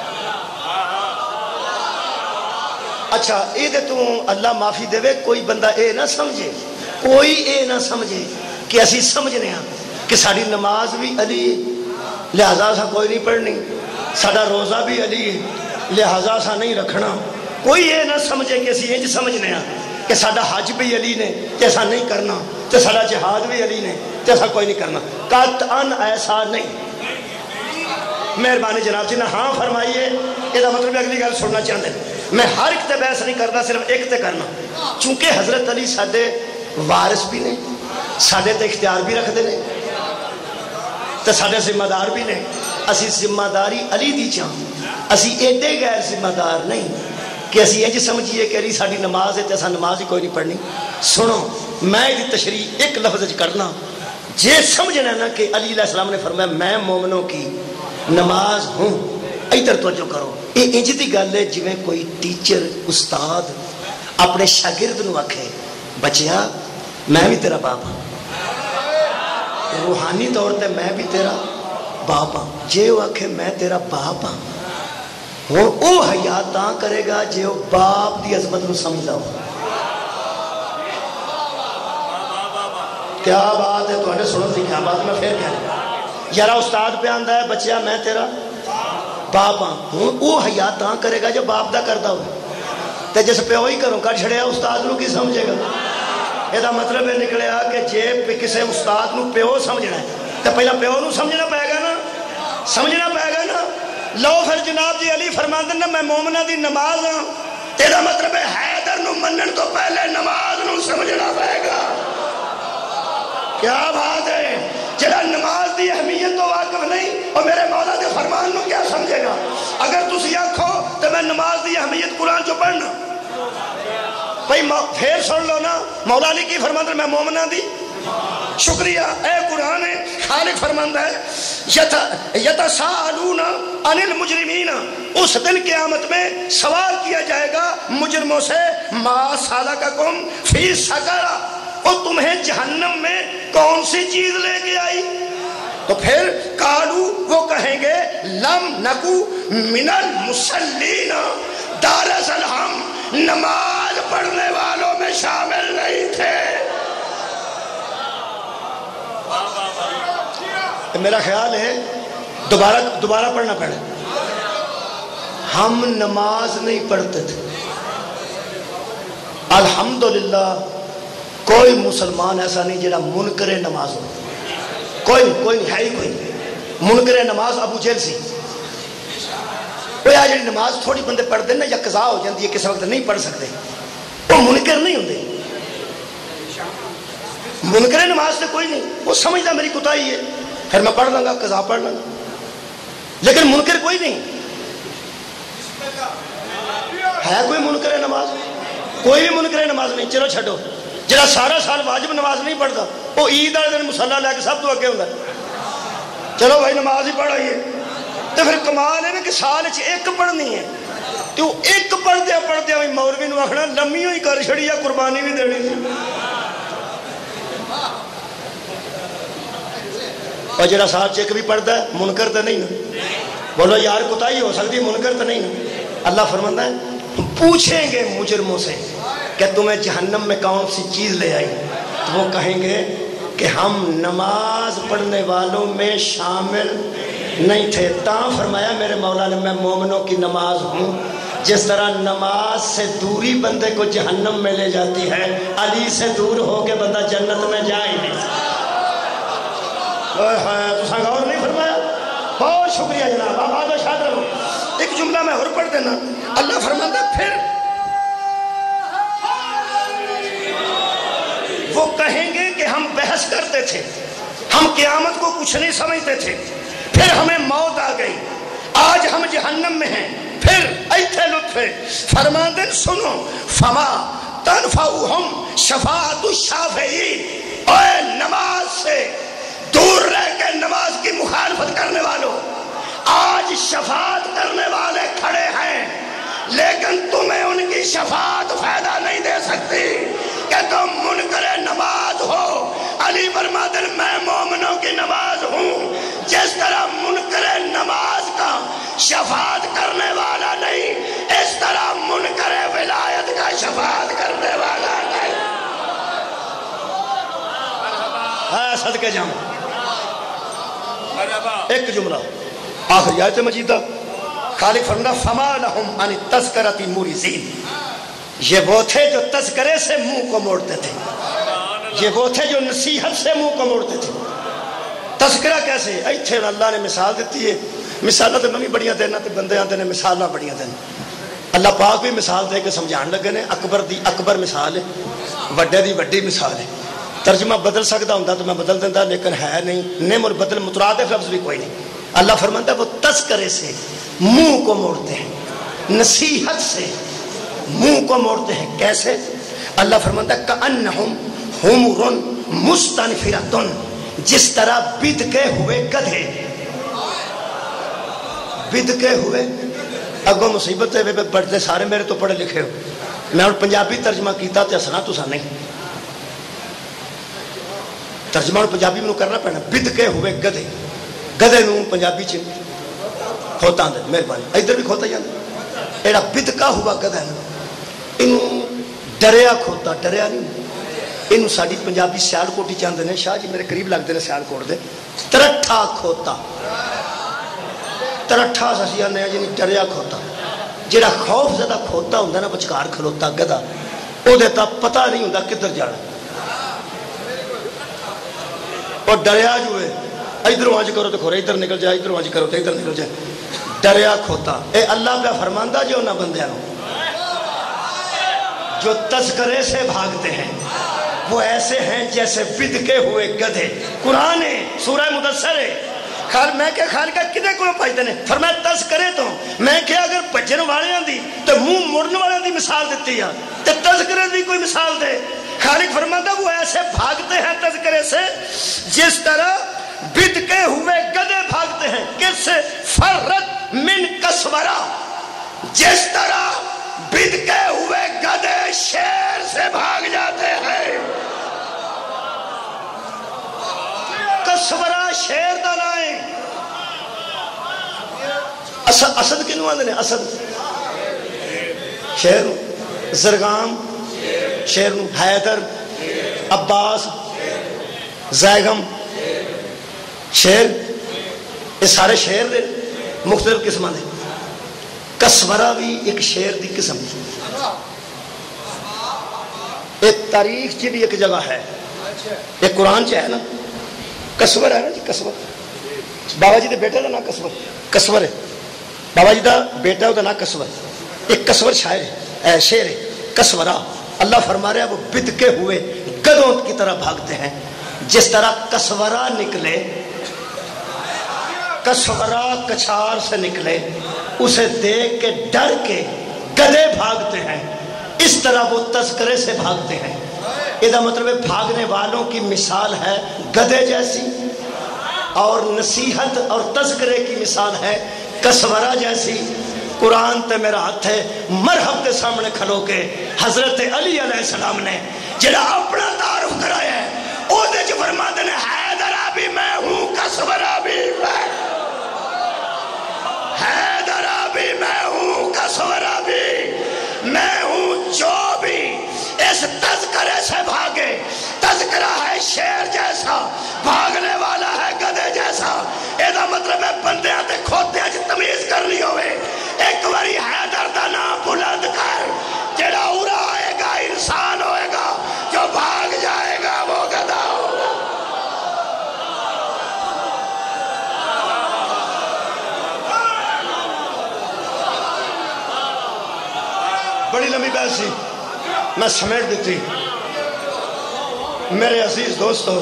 اچھا یہ دے تو اللہ معافی دے، کوئی بندہ اے نہ سمجھے، کوئی اے نہ سمجھے کہ اسی سمجھنے ہاں کہ ساری نماز بھی علی ہے لہذا سا کوئی نہیں پڑھنی، ساڈا روزہ بھی علی ہے لہذا سا نہیں رکھنا. کوئی یہ نہ سمجھے کہ اسی انج سمجھنے ہاں کہ ساڈا حج بھی علی نے تے ایسا نہیں کرنا، تے ساڈا جہاد بھی علی نے تے ایسا کوئی نہیں کرنا. قطعاً ایسا نہیں. مہربانی جناب جی نے ہاں فرمائیے. یہ مطلب اگلی گل سننا چاہتے ہیں. میں ہر ایک تے بحث نہیں کرتا، صرف ایک تے کرنا. چونکہ حضرت علی ساڈے وارث بھی نے، ساڈے تے اختیار بھی رکھتے ہیں تے ساڈے ذمہ دار بھی نے. اسی ذمہ داری علی دی چاہاں، اسی ایڈے غیر ذمہ دار نہیں. کہ اسی یہ سمجھیے کہ علی ساری نماز ہے تو اصا نماز ہی کوئی نہیں پڑھنی. سنو میں یہ تشریح ایک لفظ کرنا. جے سمجھنا نا کہ علی علیہ السلام نے فرمایا میں مومنوں کی نماز ہوں, ادھر توجہ کرو. یہ انج دی گل ہے جویں کوئی ٹیچر استاد اپنے شاگرد نو آکھے بچیا میں بھی تیرا باپ ہوں, روحانی طور تے میں بھی تیرا باپ ہوں. جے وہ آکھے میں تیرا باپ ہوں, وہ حیا تاں کرے گا جے وہ باپ دی عظمت نو سمجھدا ہو. کیا بات ہے تواڈے سنو سی, کیا بات. میں پھر کہہ یار استاد پہ آندا ہے بچیا میں تیرا باپ ہوں, وہ حیا تاں کرے گا جو باپ دا کردا ہو. تے جس پیو ہی گھروں کر چھڑیا استاد نو کی سمجھے گا. یہ مطلب یہ نکلیا کہ جے کسی استاد نو پیو سمجھنا ہے تو پہلا پیو نو سمجھنا پائے گا نا, سمجھنا پائے گا نا. لو پھر جناب جی علی فرماندے نا میں مومنہ دی نماز ہوں, تیرا مطلب ہے حیدر نو منن تو پہلے نماز نو سمجھنا پائے گا. کیا بات ہے. جڑا نماز دی اہمیت تو واقف نہیں اور میرے مولا دے فرمان نو کیا سمجھے گا. اگر تسی آکھو تو میں نماز دی اہمیت قرآن چو پڑھنا, بھئی پھر سن لو نا مولا علی کی فرماندہ میں مومنہ دی شکریہ. اے قرآن خالق فرماندہ ہے یتساءلون عن المجرمین, اس دن قیامت میں سوال کیا جائے گا مجرموں سے ما سالککم فی سقر, اور تمہیں جہنم میں کون سی چیز لے کے آئی. تو پھر قالو وہ کہیں گے لم نکو من المصلین, دراصل ہم نماز پڑھنے والوں میں شامل نہیں تھے. میرا خیال ہے دوبارہ پڑھنا پڑے. ہم نماز نہیں پڑھتے تھے. الحمدللہ کوئی مسلمان ایسا نہیں جڑا منکر نماز ہو. کوئی نہیں ہے ہی کوئی نہیں. منکر نماز ابو جہل سی. وہ آ جڑی نماز تھوڑی بندے پڑھتے نا یا قضا ہو جاتی ہے کس وقت نہیں پڑھ سکتے, وہ منکر نہیں ہوتے. منکر نماز سے کوئی نہیں, وہ سمجھتا میری کوتاہی ہے پھر میں پڑھ لوں گا قضا پڑھ لوں گا, لیکن منکر کوئی نہیں ہے. کوئی منکر نماز, کوئی بھی منکر نماز نہیں. چلو چھڈو, جڑا سارا سال واجب نماز نہیں پڑھتا وہ عید والے دن مصلی لے کے سب تو اگے ہوتا ہے. چلو بھائی نماز ہی پڑھ آئیے. تو پھر کمال ہے نا کہ سال ایک پڑھنی ہے, تو ایک پڑھدیا بھی مولوی نو آخنا لمی ہوئی کر چھڑی یا قربانی بھی دینی تھی. اور جڑا سال چیک بھی پڑھتا ہے منکر تو نہیں نا. بولو یار کوتاہی ہو سکتی, منکر تو نہیں نا. اللہ فرماتا ہے پوچھیں گے مجرموں سے کہ تمہیں جہنم میں کون سی چیز لے آئی, تو وہ کہیں گے کہ ہم نماز پڑھنے والوں میں شامل نہیں تھے. تاں فرمایا میرے مولا نے میں مومنوں کی نماز ہوں. جس طرح نماز سے دوری بندے کو جہنم میں لے جاتی ہے, علی سے دور ہو کے بندہ جنت میں جا ہی نہیں. غور نہیں فرمایا. بہت شکریہ جناب, آباد و شاد رہو. ایک جملہ میں اور پڑھ دینا. اللہ فرماتا پھر وہ کہیں گے کہ ہم بحث کرتے تھے, ہم قیامت کو کچھ نہیں سمجھتے تھے, پھر ہمیں موت آ گئی, آج ہم جہنم میں ہیں, پھر ایتھے لطف فرماندن سنو فما تنفعہم شفاعت الشافعین. اے نماز سے دور رہ کے نماز کی مخالفت کرنے والوں, آج شفاعت کرنے والے کھڑے ہیں لیکن تمہیں ان کی شفاعت فائدہ نہیں دے سکتی کہ تم منکر نماز ہو. علی فرماتے ہیں میں مومنوں کی نماز ہوں. جس طرح منکر نماز کا شفاعت کرنے والا نہیں, اس طرح منکر ولایت کا شفاعت کرنے والا نہیں. ہاں صدقے جاؤں. ایک جملہ آخری آیت مجیدہ خالق فرماتا فما لہم عن التذکرۃ معرضین. یہ وہ تھے جو تذکرے سے منہ کو موڑتے تھے, یہ وہ تھے جو نصیحت سے منہ کو موڑتے تھے. تذکرہ کیسے؟ ایتھے اللہ نے مثال دیتی ہے. مثالیں تو میں بھی بڑیاں دینا تے بندے آتے نے مثالاں بڑیاں دینا. اللہ پاک بھی مثال دے کے سمجھان لگے نے. اکبر دی اکبر مثال ہے, وڈے دی وڈی مثال ہے. ترجمہ بدل سکتا ہوں تو میں بدل دیتا, لیکن ہے نہیں. نعم اور بدل مترادف لفظ بھی کوئی نہیں. اللہ فرماتا ہے وہ تذکرے سے منہ کو موڑتے ہیں, نصیحت سے منہ کو موڑتے ہیں. کیسے؟ اللہ فرماتا ہے کأنہم حمر مستنفرۃ، جس طرح بدکے ہوئے گدھے. بدکے ہوئے اگوں مصیبت ہے پڑھتے سارے میرے تو پڑھے لکھے ہو. میں اور پنجابی ترجمہ کیتا تے ہسنا تساں نہیں. ترجمہ پنجابی میں کرنا پینا. بدکے ہوئے گدھے. گدھے نوں پنجابی چ کھوتا آندے. مہربانی ادھر بھی کھوتا جاندے. ایڑا بدکا ہوا گدھا ہے اینوں ڈریا کھوتا ڈریا نہیں. اینوں ساڈی پنجابی سیال کوٹی چاندے نے. شاہ جی میرے قریب لگدے نے سیال کوٹ دے. ترٹھا کھوتا. ترٹھا سسی آنے جی ڈریا کھوتا. جڑا خوف زدہ کھوتا ہوندا نا بچکار کھلوتا گدھا او دے تا پتہ نہیں ہوندا کدھر جانا. اور ڈریا جو ہے ادھروں آج کرو تو کھورے ادھر نکل جائے, ادھروں آج کرو تو ادھر نکل جائے. ڈریا کھوتا. اے اللہ پہ فرماندہ جو نہ بندیاں جو تذکرے سے بھاگتے ہیں وہ ایسے ہیں جیسے بدکے ہوئے گدھے. قرآن ہے, سورہ مدثر ہے. میں کیا خال کا کدے کو پاجتے ہیں فرمایا تذکرے تو میں کیا اگر بجن والیاں دی تو منہ مڑن والیاں دی مثال دیتی ہے تو تذکرے دی کوئی مثال دے. خالق فرماتا وہ ایسے بھاگتے ہیں تذکرے سے جس طرح بدکے ہوئے گدھے بھاگتے ہیں. کس سے؟ فرت من کسورہ. جس طرح بدکے ہوئے گدھے شیر سے بھاگ جاتے ہیں. کسورہ شیر دا نائیں. اسد کنوں آندے نے؟ اسد شیر. زرگام شیر. حیدر, عباس, زیگم شیر. یہ سارے شیر دے مختلف قسمہ دے. کسورہ بھی ایک شیر دی قسم. ایک تاریخ چی بھی ایک جگہ ہے, ایک قرآن چ ہے نا. کسور ہے نا جی, کسور. بابا جی دے بیٹے دا نا کسور. کسور ہے بابا جی دا بیٹا دا نا کسور. ایک کسور شاعر ہے, شیر ہے کسورہ. اللہ فرما رہا ہے وہ بدکے ہوئے گدھوں کی طرح بھاگتے ہیں. جس طرح کسورہ نکلے, کسورہ کچھار سے نکلے, اسے دیکھ کے ڈر کے گدھے بھاگتے ہیں, اس طرح وہ تذکرے سے بھاگتے ہیں. یہ مطلب ہے بھاگنے والوں کی مثال ہے گدھے جیسی, اور نصیحت اور تذکرے کی مثال ہے کسورہ جیسی. قرآن تے میرا ہاتھ ہے مرحب کے سامنے کھلو کے حضرت علی علیہ السلام نے جڑا اپنا تعارف کرایا ہے او دے جو فرماتے ہیں حیدرہ بھی میں ہوں, کسورہ بھی میں, حیدرہ بھی میں ہوں, کسورہ بھی میں ہوں. جو بھی اس تذکرے سے بھاگے, تذکرہ ہے شیر جیسا, بھاگنے والا ہے گدھے جیسا. ایدہ مطلب ہے بندیاں تے کھوتیاں جو تمیز کرنی ہوئے. ایک واری حیدر دا نام بلند کر, جڑا اورا آئے گا انسان ہوئے گا, جو بھاگ جائے گا وہ گدھا ہوگا. بڑی لمبی بحث سی, میں سمیٹ دیتی. میرے عزیز دوستو,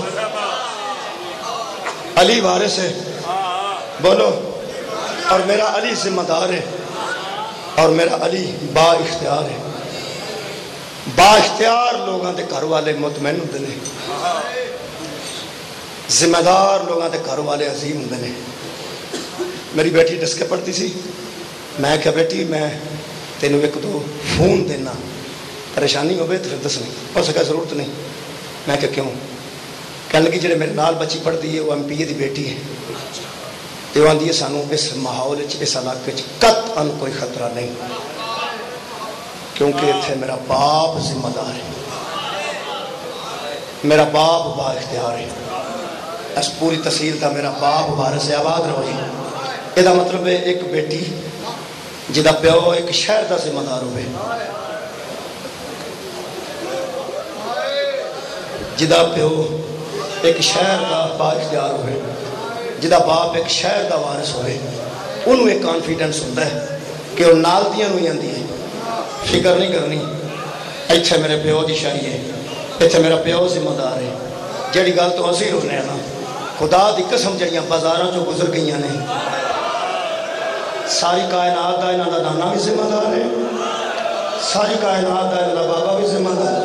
علی وارث ہے بولو, اور میرا علی ذمہ دار ہے, اور میرا علی با اختیار ہے. با اختیار لوگاں دے گھر والے مطمئن ہوندے نے, ذمہ دار لوگاں دے گھر والے عظیم ہوندے نے. میری بیٹی ڈس کے پڑھتی سی, میں کہا بیٹی میں تینوں ایک دو فون دینا, پریشانی ہوئے تو پھر دسنی. اور سکا ضرورت نہیں. میں کہا کیوں؟ کہنے لگی جڑے میرے نال بچی پڑھتی ہے وہ ایم پی اے دی بیٹی ہے, تو آندھی ہے سانوں اس ماحول اس علاقے قطعاً کوئی خطرہ نہیں, کیونکہ اتھے میرا باپ ذمہ دار ہے, میرا باپ با اختیار ہے. اس پوری تحصیل کا میرا باپ وارث ہے. آباد رہو جی. یہ مطلب ہے ایک بیٹی جدا پیو ایک شہر کا ذمہ دار ہوئے, جدا پیو ایک شہر کا با اختیار ہوئے, جدا باپ ایک شہر کا وارث ہوئے, انہوں ایک کانفیڈنس ہوتا ہے کہ وہ نال دیاں نو آندی ہے, فکر نہیں کرنی. ایتھے میرے پیو دی شاہی ہے, ایتھے میرا پیو ذمہ دار ہے. جڑی گل تو اسی رونے ہیں نا, خدا دی قسم جڑیاں بازاراں چوں گزر گئیاں نے, ساری کائنات دا انہاں دا نانا بھی ذمہ دار ہے, ساری کائنات دا اللہ بابا بھی ذمہ دار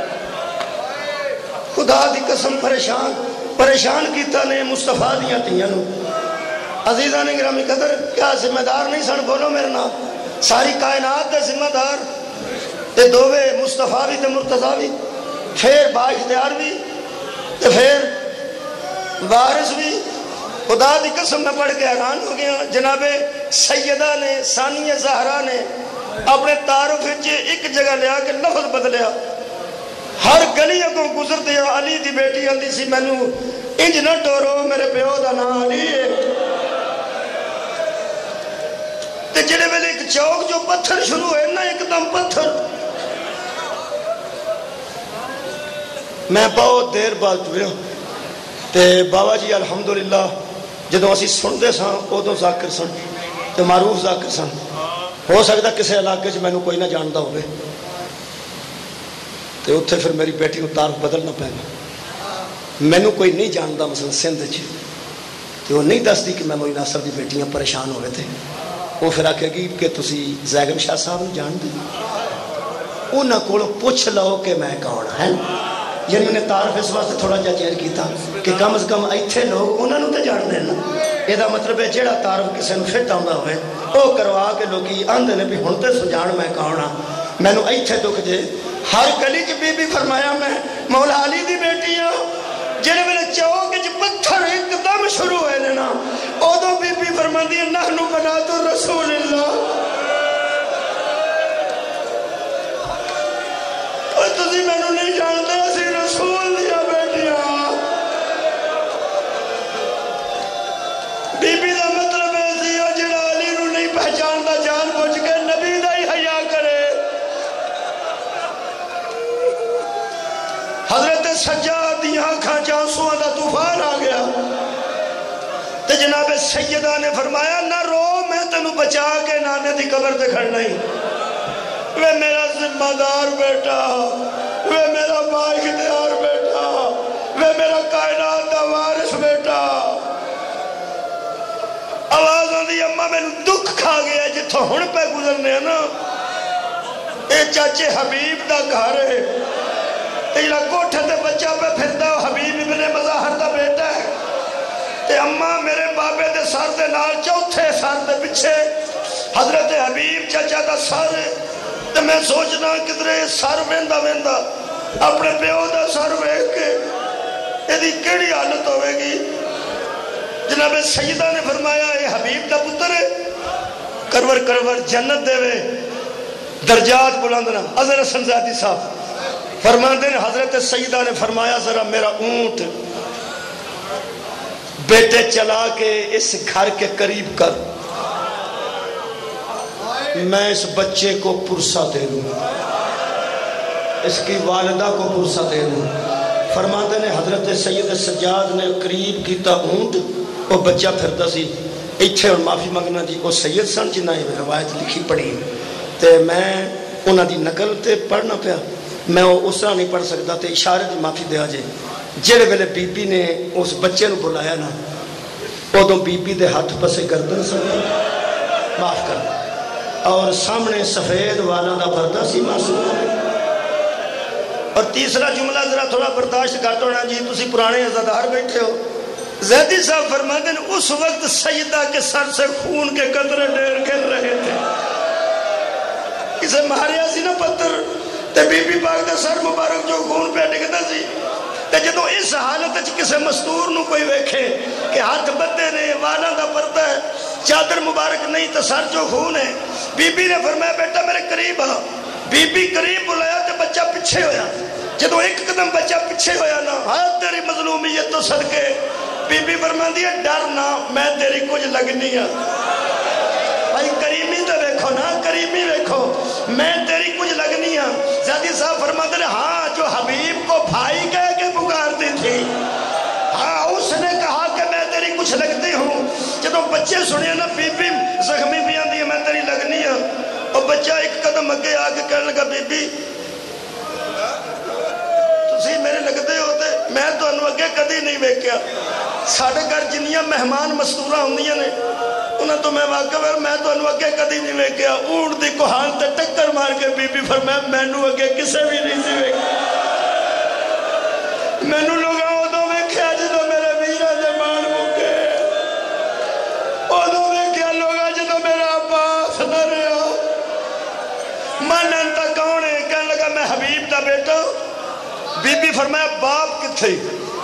خدا دی قسم پریشان کیتا نے مصطفیٰ دیاں تیاں نو عزیزاں نے گرامی قدر کیا ذمہ دار نہیں سن بولو میرے نام ساری کائنات دے ذمہ دار تے دووے مصطفیٰ بھی تے مرتضیٰ بھی پھر با اختیار بھی تے پھر وارث بھی خدا دی قسم میں پڑھ کے حیران ہو گیا جناب سیدہ نے ثانیہ زہرا نے اپنے تعارف ایک جگہ لیا کہ لفظ بدلیا ہر گلی کو گزرتے علی دی بیٹی آندی سی مینوں انج نہ ٹورو میرے پیو دا نام علی ہے تے جڑے ویلے ایک چوک جو پتھر شروع ہوئے نا ایک دم پتھر میں بہت دیر بعد ٹریا تے بابا جی الحمدللہ جدوں اسی سنتے سن ادوں ذاکر سن تے معروف ذاکر سن ہو سکتا کسی علاقے میں کوئی نہ جانتا ہوئے تے اتھے پھر میری بیٹی کو تعارف بدلنا پے گا مینوں کوئی نہیں جانتا مثلا سندھ تے وہ نہیں دستی کہ میں موئی ناصر دی بیٹیاں پریشان ہوئے تھے وہ پھر آکھے گی کہ تسی زیگم شاہ صاحب نے جان دی انہاں کولوں پوچھ لو کہ میں کون ہے یعنی انہیں تعارف اس واسطے تھوڑا جا چینج کیتا کہ کم از کم ایتھے لوگ انہاں نوں تے جان دینا یہ دا مطلب ہے جیڑا تعارف کسی نوں فٹ آندا ہوئے وہ کروا کے لوگی آندے نے بھی ہن تے سمجھان میں کون ہاں مینوں ایتھے دکھ جے ہر گلی چ بی بی فرمایا میں مولا علی دی بیٹی ہاں جڑے ویلے چوک وچ پتھر ایک دم شروع ہوئے نے نا اودوں بی بی فرماندی ہے نحنو بنات رسول اللہ اور تسی مینوں نہیں جانتے اسی رسول دیا بیٹیاں بی بی دا مطلب ہے سی جڑا علی نو نہیں پہچاندا جان بوجھ کے نبی دا ہی حیا کرے حضرت سجاد دی آنکھاں آنسواں دا طوفان آ گیا تے جناب سیدہ نے فرمایا نہ رو میں تینوں بچا کے نانے دی قبر تے کھڑنا ہی وہ میرا ذمہ دار بیٹا وہ میرا با اختیار بیٹا وہ میرا کائنات دا وارث بیٹا آواز آندی اماں میں دکھ کھا گیا جتھوں ہن پہ گزرنے نا اے چاچے حبیب دا گھر ہے تیرا کوٹھے تے بچہ پہ پھردا حبیب ابن مظاہر دا بیٹا ہے تے اماں میرے بابے دے سر دے نال چوتھے سر دے پچھے حضرت حبیب چچا دا سر تے میں سوچنا کدھرے سر ویندا ویندا اپنے پیو دا سر ویکھ کے ایدی کیڑی حالت ہوے گی جناب سیدہ نے فرمایا اے حبیب دا پتر ہے کرور جنت دے وے درجات بلندنا اظہر حسن زادی صاحب فرماندے نے حضرت سیدہ نے فرمایا ذرا میرا اونٹ بیٹے چلا کے اس گھر کے قریب کر میں اس بچے کو پرسہ دے دوں اس کی والدہ کو پرسہ دے دوں فرماندے نے حضرت سید سجاد نے قریب کیتا اونٹ وہ بچہ پھردا سی ایتھے اور معافی منگنا جی وہ سید سن جنہاں یہ روایت لکھی پڑھی تے میں انہاں دی نقل تے پڑھنا پیا میں اس طرح نہیں پڑھ سکتا تے اشارے دی معافی دیا جائے جڑے ویلے بی بی نے اس بچے نو بلایا نا ادوں بی بی دے ہاتھ پسے گردن سکے معاف کر اور سامنے سفید والا دا پردہ سی معصوم اور تیسرا جملہ ذرا تھوڑا برداشت کرتا ہونا جی تسی پرانے عزادار بیٹھے ہو زیدی صاحب فرماتے ہیں اس وقت سیدہ کے سر سے خون کے قطرے ڈیر گر رہے تھے اسے ماریا سی نا پتھر تے بی بی پاک دے سر مبارک جو خون پہ ڈگدا سی تے جدوں اس حالت وچ کسے مستور نو کوئی ویکھے کہ ہاتھ بدے نے والاں دا پردہ ہے چادر مبارک نہیں تے سر جو خون ہے بی بی نے فرمایا بیٹا میرے قریب آ بی بی قریب بلایا تے بچہ پیچھے ہویا جدوں ایک قدم بچہ پیچھے ہویا نا ہائے تیری مظلومیت تو صدقے بی بی فرماندی ہے ڈر نہ میں تیری کچھ لگنی ہے بھائی کریمی تے ویکھو نا کریمی ویکھو میں تیری کچھ لگنی ہے زیادی صاحب فرماتے ہیں ہاں جو حبیب کو بھائی کہہ کے پکارتی تھی ہاں اس نے کہا کہ میں تیری کچھ لگتی ہوں جدوں بچے سنیا نا بی بی زخمی بھی آندی ہے میں تیری لگنی ہے اور بچہ ایک قدم اگے آ کے کہنے لگا بی بی تسی میرے لگتے ہوتے میں تانوں اگے کدی نہیں ویکھیا ساڈے گھر جنیاں مہمان مستوراں ہوندیاں نے انہوں تو میں واقف ہے میں تو انہوں اگے کدی نہیں ویکھیا اونٹ دی کوہان تے ٹکر مار کے بی بی فرمایا مینوں اگے کسے بھی نہیں سی ویکھیا مینوں لوگاں ادوں ویکھیا جدوں میرے ویراں دے مان مکے ادوں ویکھیا لوگاں جدوں میرا عباس نہ رہیا منن تا کون ہے کہنے لگا میں حبیب دا بیٹا بی بی فرمایا باپ کتھے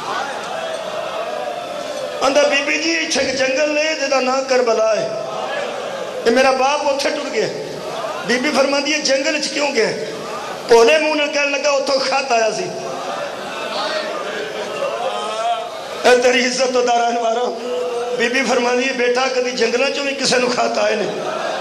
اندر بی بی جی ایک جنگل لے جدا نام کربلا ہے یہ میرا باپ اتھے ٹر گیا بی بی فرما دی جنگل چ کیوں گیا پولے منہ نے کہنے لگا اتھوں خط آیا سی اے تیری عزت تو داران مارا بی بی فرما دی بیٹا کدی جنگلوں چوں بھی کسے نو خط آئے نے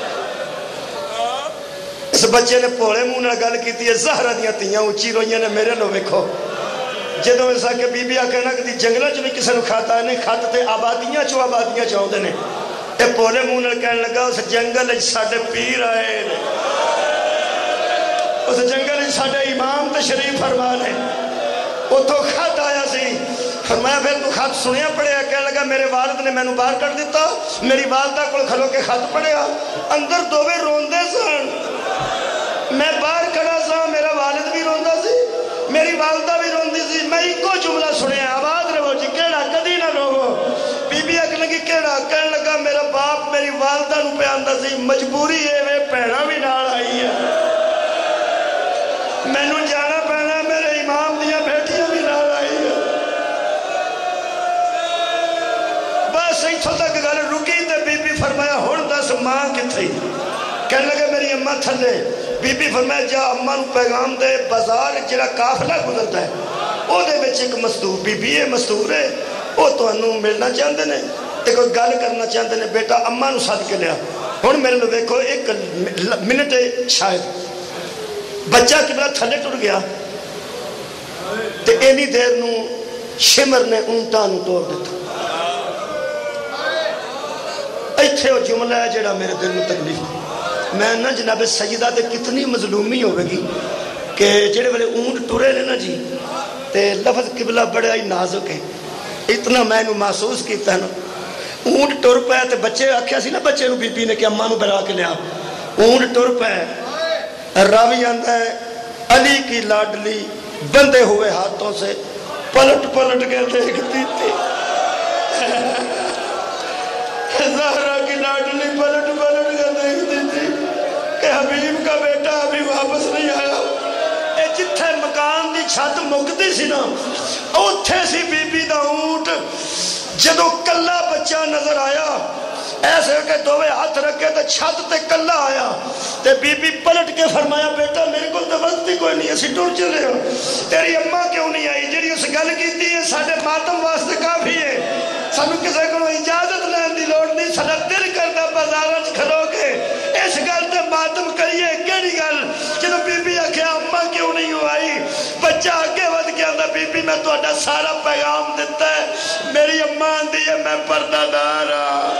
اس بچے نے پولے منہ نے گل کیتی ہے زہرہ دیاں تیاں اونچی روئیاں نے میرے لو ویکھو جدوں ایسا کہ بی بی آکھنا کہ جنگلوں چ بھی کسے نو کھاتا ہے نہیں خط تے آبادیاں چاہتے نے اے پولے منہ نال کہنے لگا اس جنگل وچ ساڈے پیر آئے نے اس جنگل وچ ساڈے امام تشریف فرما نے اتھوں خط آیا سی فرمایا پھر تو خط سنیا پڑھیا کہنے لگا میرے والد نے مینوں باہر کر دیتا میری والدہ کول کھلو کے خط پڑھیا اندر دوویں روندے سن میں باہر کھڑا سا میرا والد بھی روندا سی میری والدہ بھی روندی سی میں ایک کو جملہ سنیا آواز رہو جی کیڑا کدی نہ روو بی بی آکھن لگی کیڑا کہنے لگا میرا باپ میری والدہ نو پہ آندا سی مجبوری ہے وے بھیڑاں بھی نال آئی ہے مینوں جانا پینا میرے امام دیاں بیٹیاں بھی نال آئی ہے بس ایتھوں تک گل رکی تے بی بی فرمایا ہن دس ماں کتھے کہنے لگے میری اماں تھلے بی بی فرمایا جا اماں نو پیغام دے بازار جڑا قافلہ گزرتا ہے او دے وچ ایک مستور بی بی ہے مستور ہے او تانوں ملنا چاہندے نے تے کوئی گل کرنا چاہندے نے بیٹا اماں نو سد کے لیا ہن میرے نو ویکھو ایک منٹ شاید بچہ قبلہ تھلے ٹر گیا تے اینی دیر نو شمر نے اونٹاں نو توڑ دیتا ایتھے وہ جملہ ہے جڑا میرے دل میں تکلیف میں نہ جناب سیدہ تے کتنی مظلومی ہوئے گی کہ جڑے والے اونٹ ٹورے نے نا جی تے لفظ قبلہ بڑا ہی نازک ہے اتنا میں نو محسوس کیتا ہے نا اونٹ ٹور پایا تے بچے آکھیا سی نا بچے نو بی بی نے کہ اماں نو بلا کے لیا اونٹ ٹور پایا راوی آندا ہے علی کی لاڈلی بندے ہوئے ہاتھوں سے پلٹ پلٹ کے دیکھتی تھی زہرا کی لاڈلی پلٹ پلٹ کے دیکھتی تھی کہ حبیب کا بیٹا ابھی واپس نہیں آیا اے جتھے مکان دی چھت مکتی سی نا اوتھے سی بی بی دا اونٹ جدو کلا بچہ نظر آیا ایسے کہ دووے ہاتھ رکھے تے چھت تے کلا آیا تے بی بی پلٹ کے فرمایا بیٹا میرے کو تو وقت ہی کوئی نہیں اسی ٹور چلے ہو تیری اماں کیوں نہیں آئی جڑی اس گل کیتی ہے ساڈے ماتم واسطے کافی ہے سانو کسے کو اجازت لین دی لوڑ نہیں ساڈا دل کردا بازاراں وچ کھلو کے اس گل تے ماتم کریے کیڑی گل جدوں بی بی آکھیا اماں کیوں نہیں آئی بچہ اگے ود کے آندا بی بی میں تہاڈا سارا پیغام دتا ہے میری اماں آندی ہے میں پردہ دار ہاں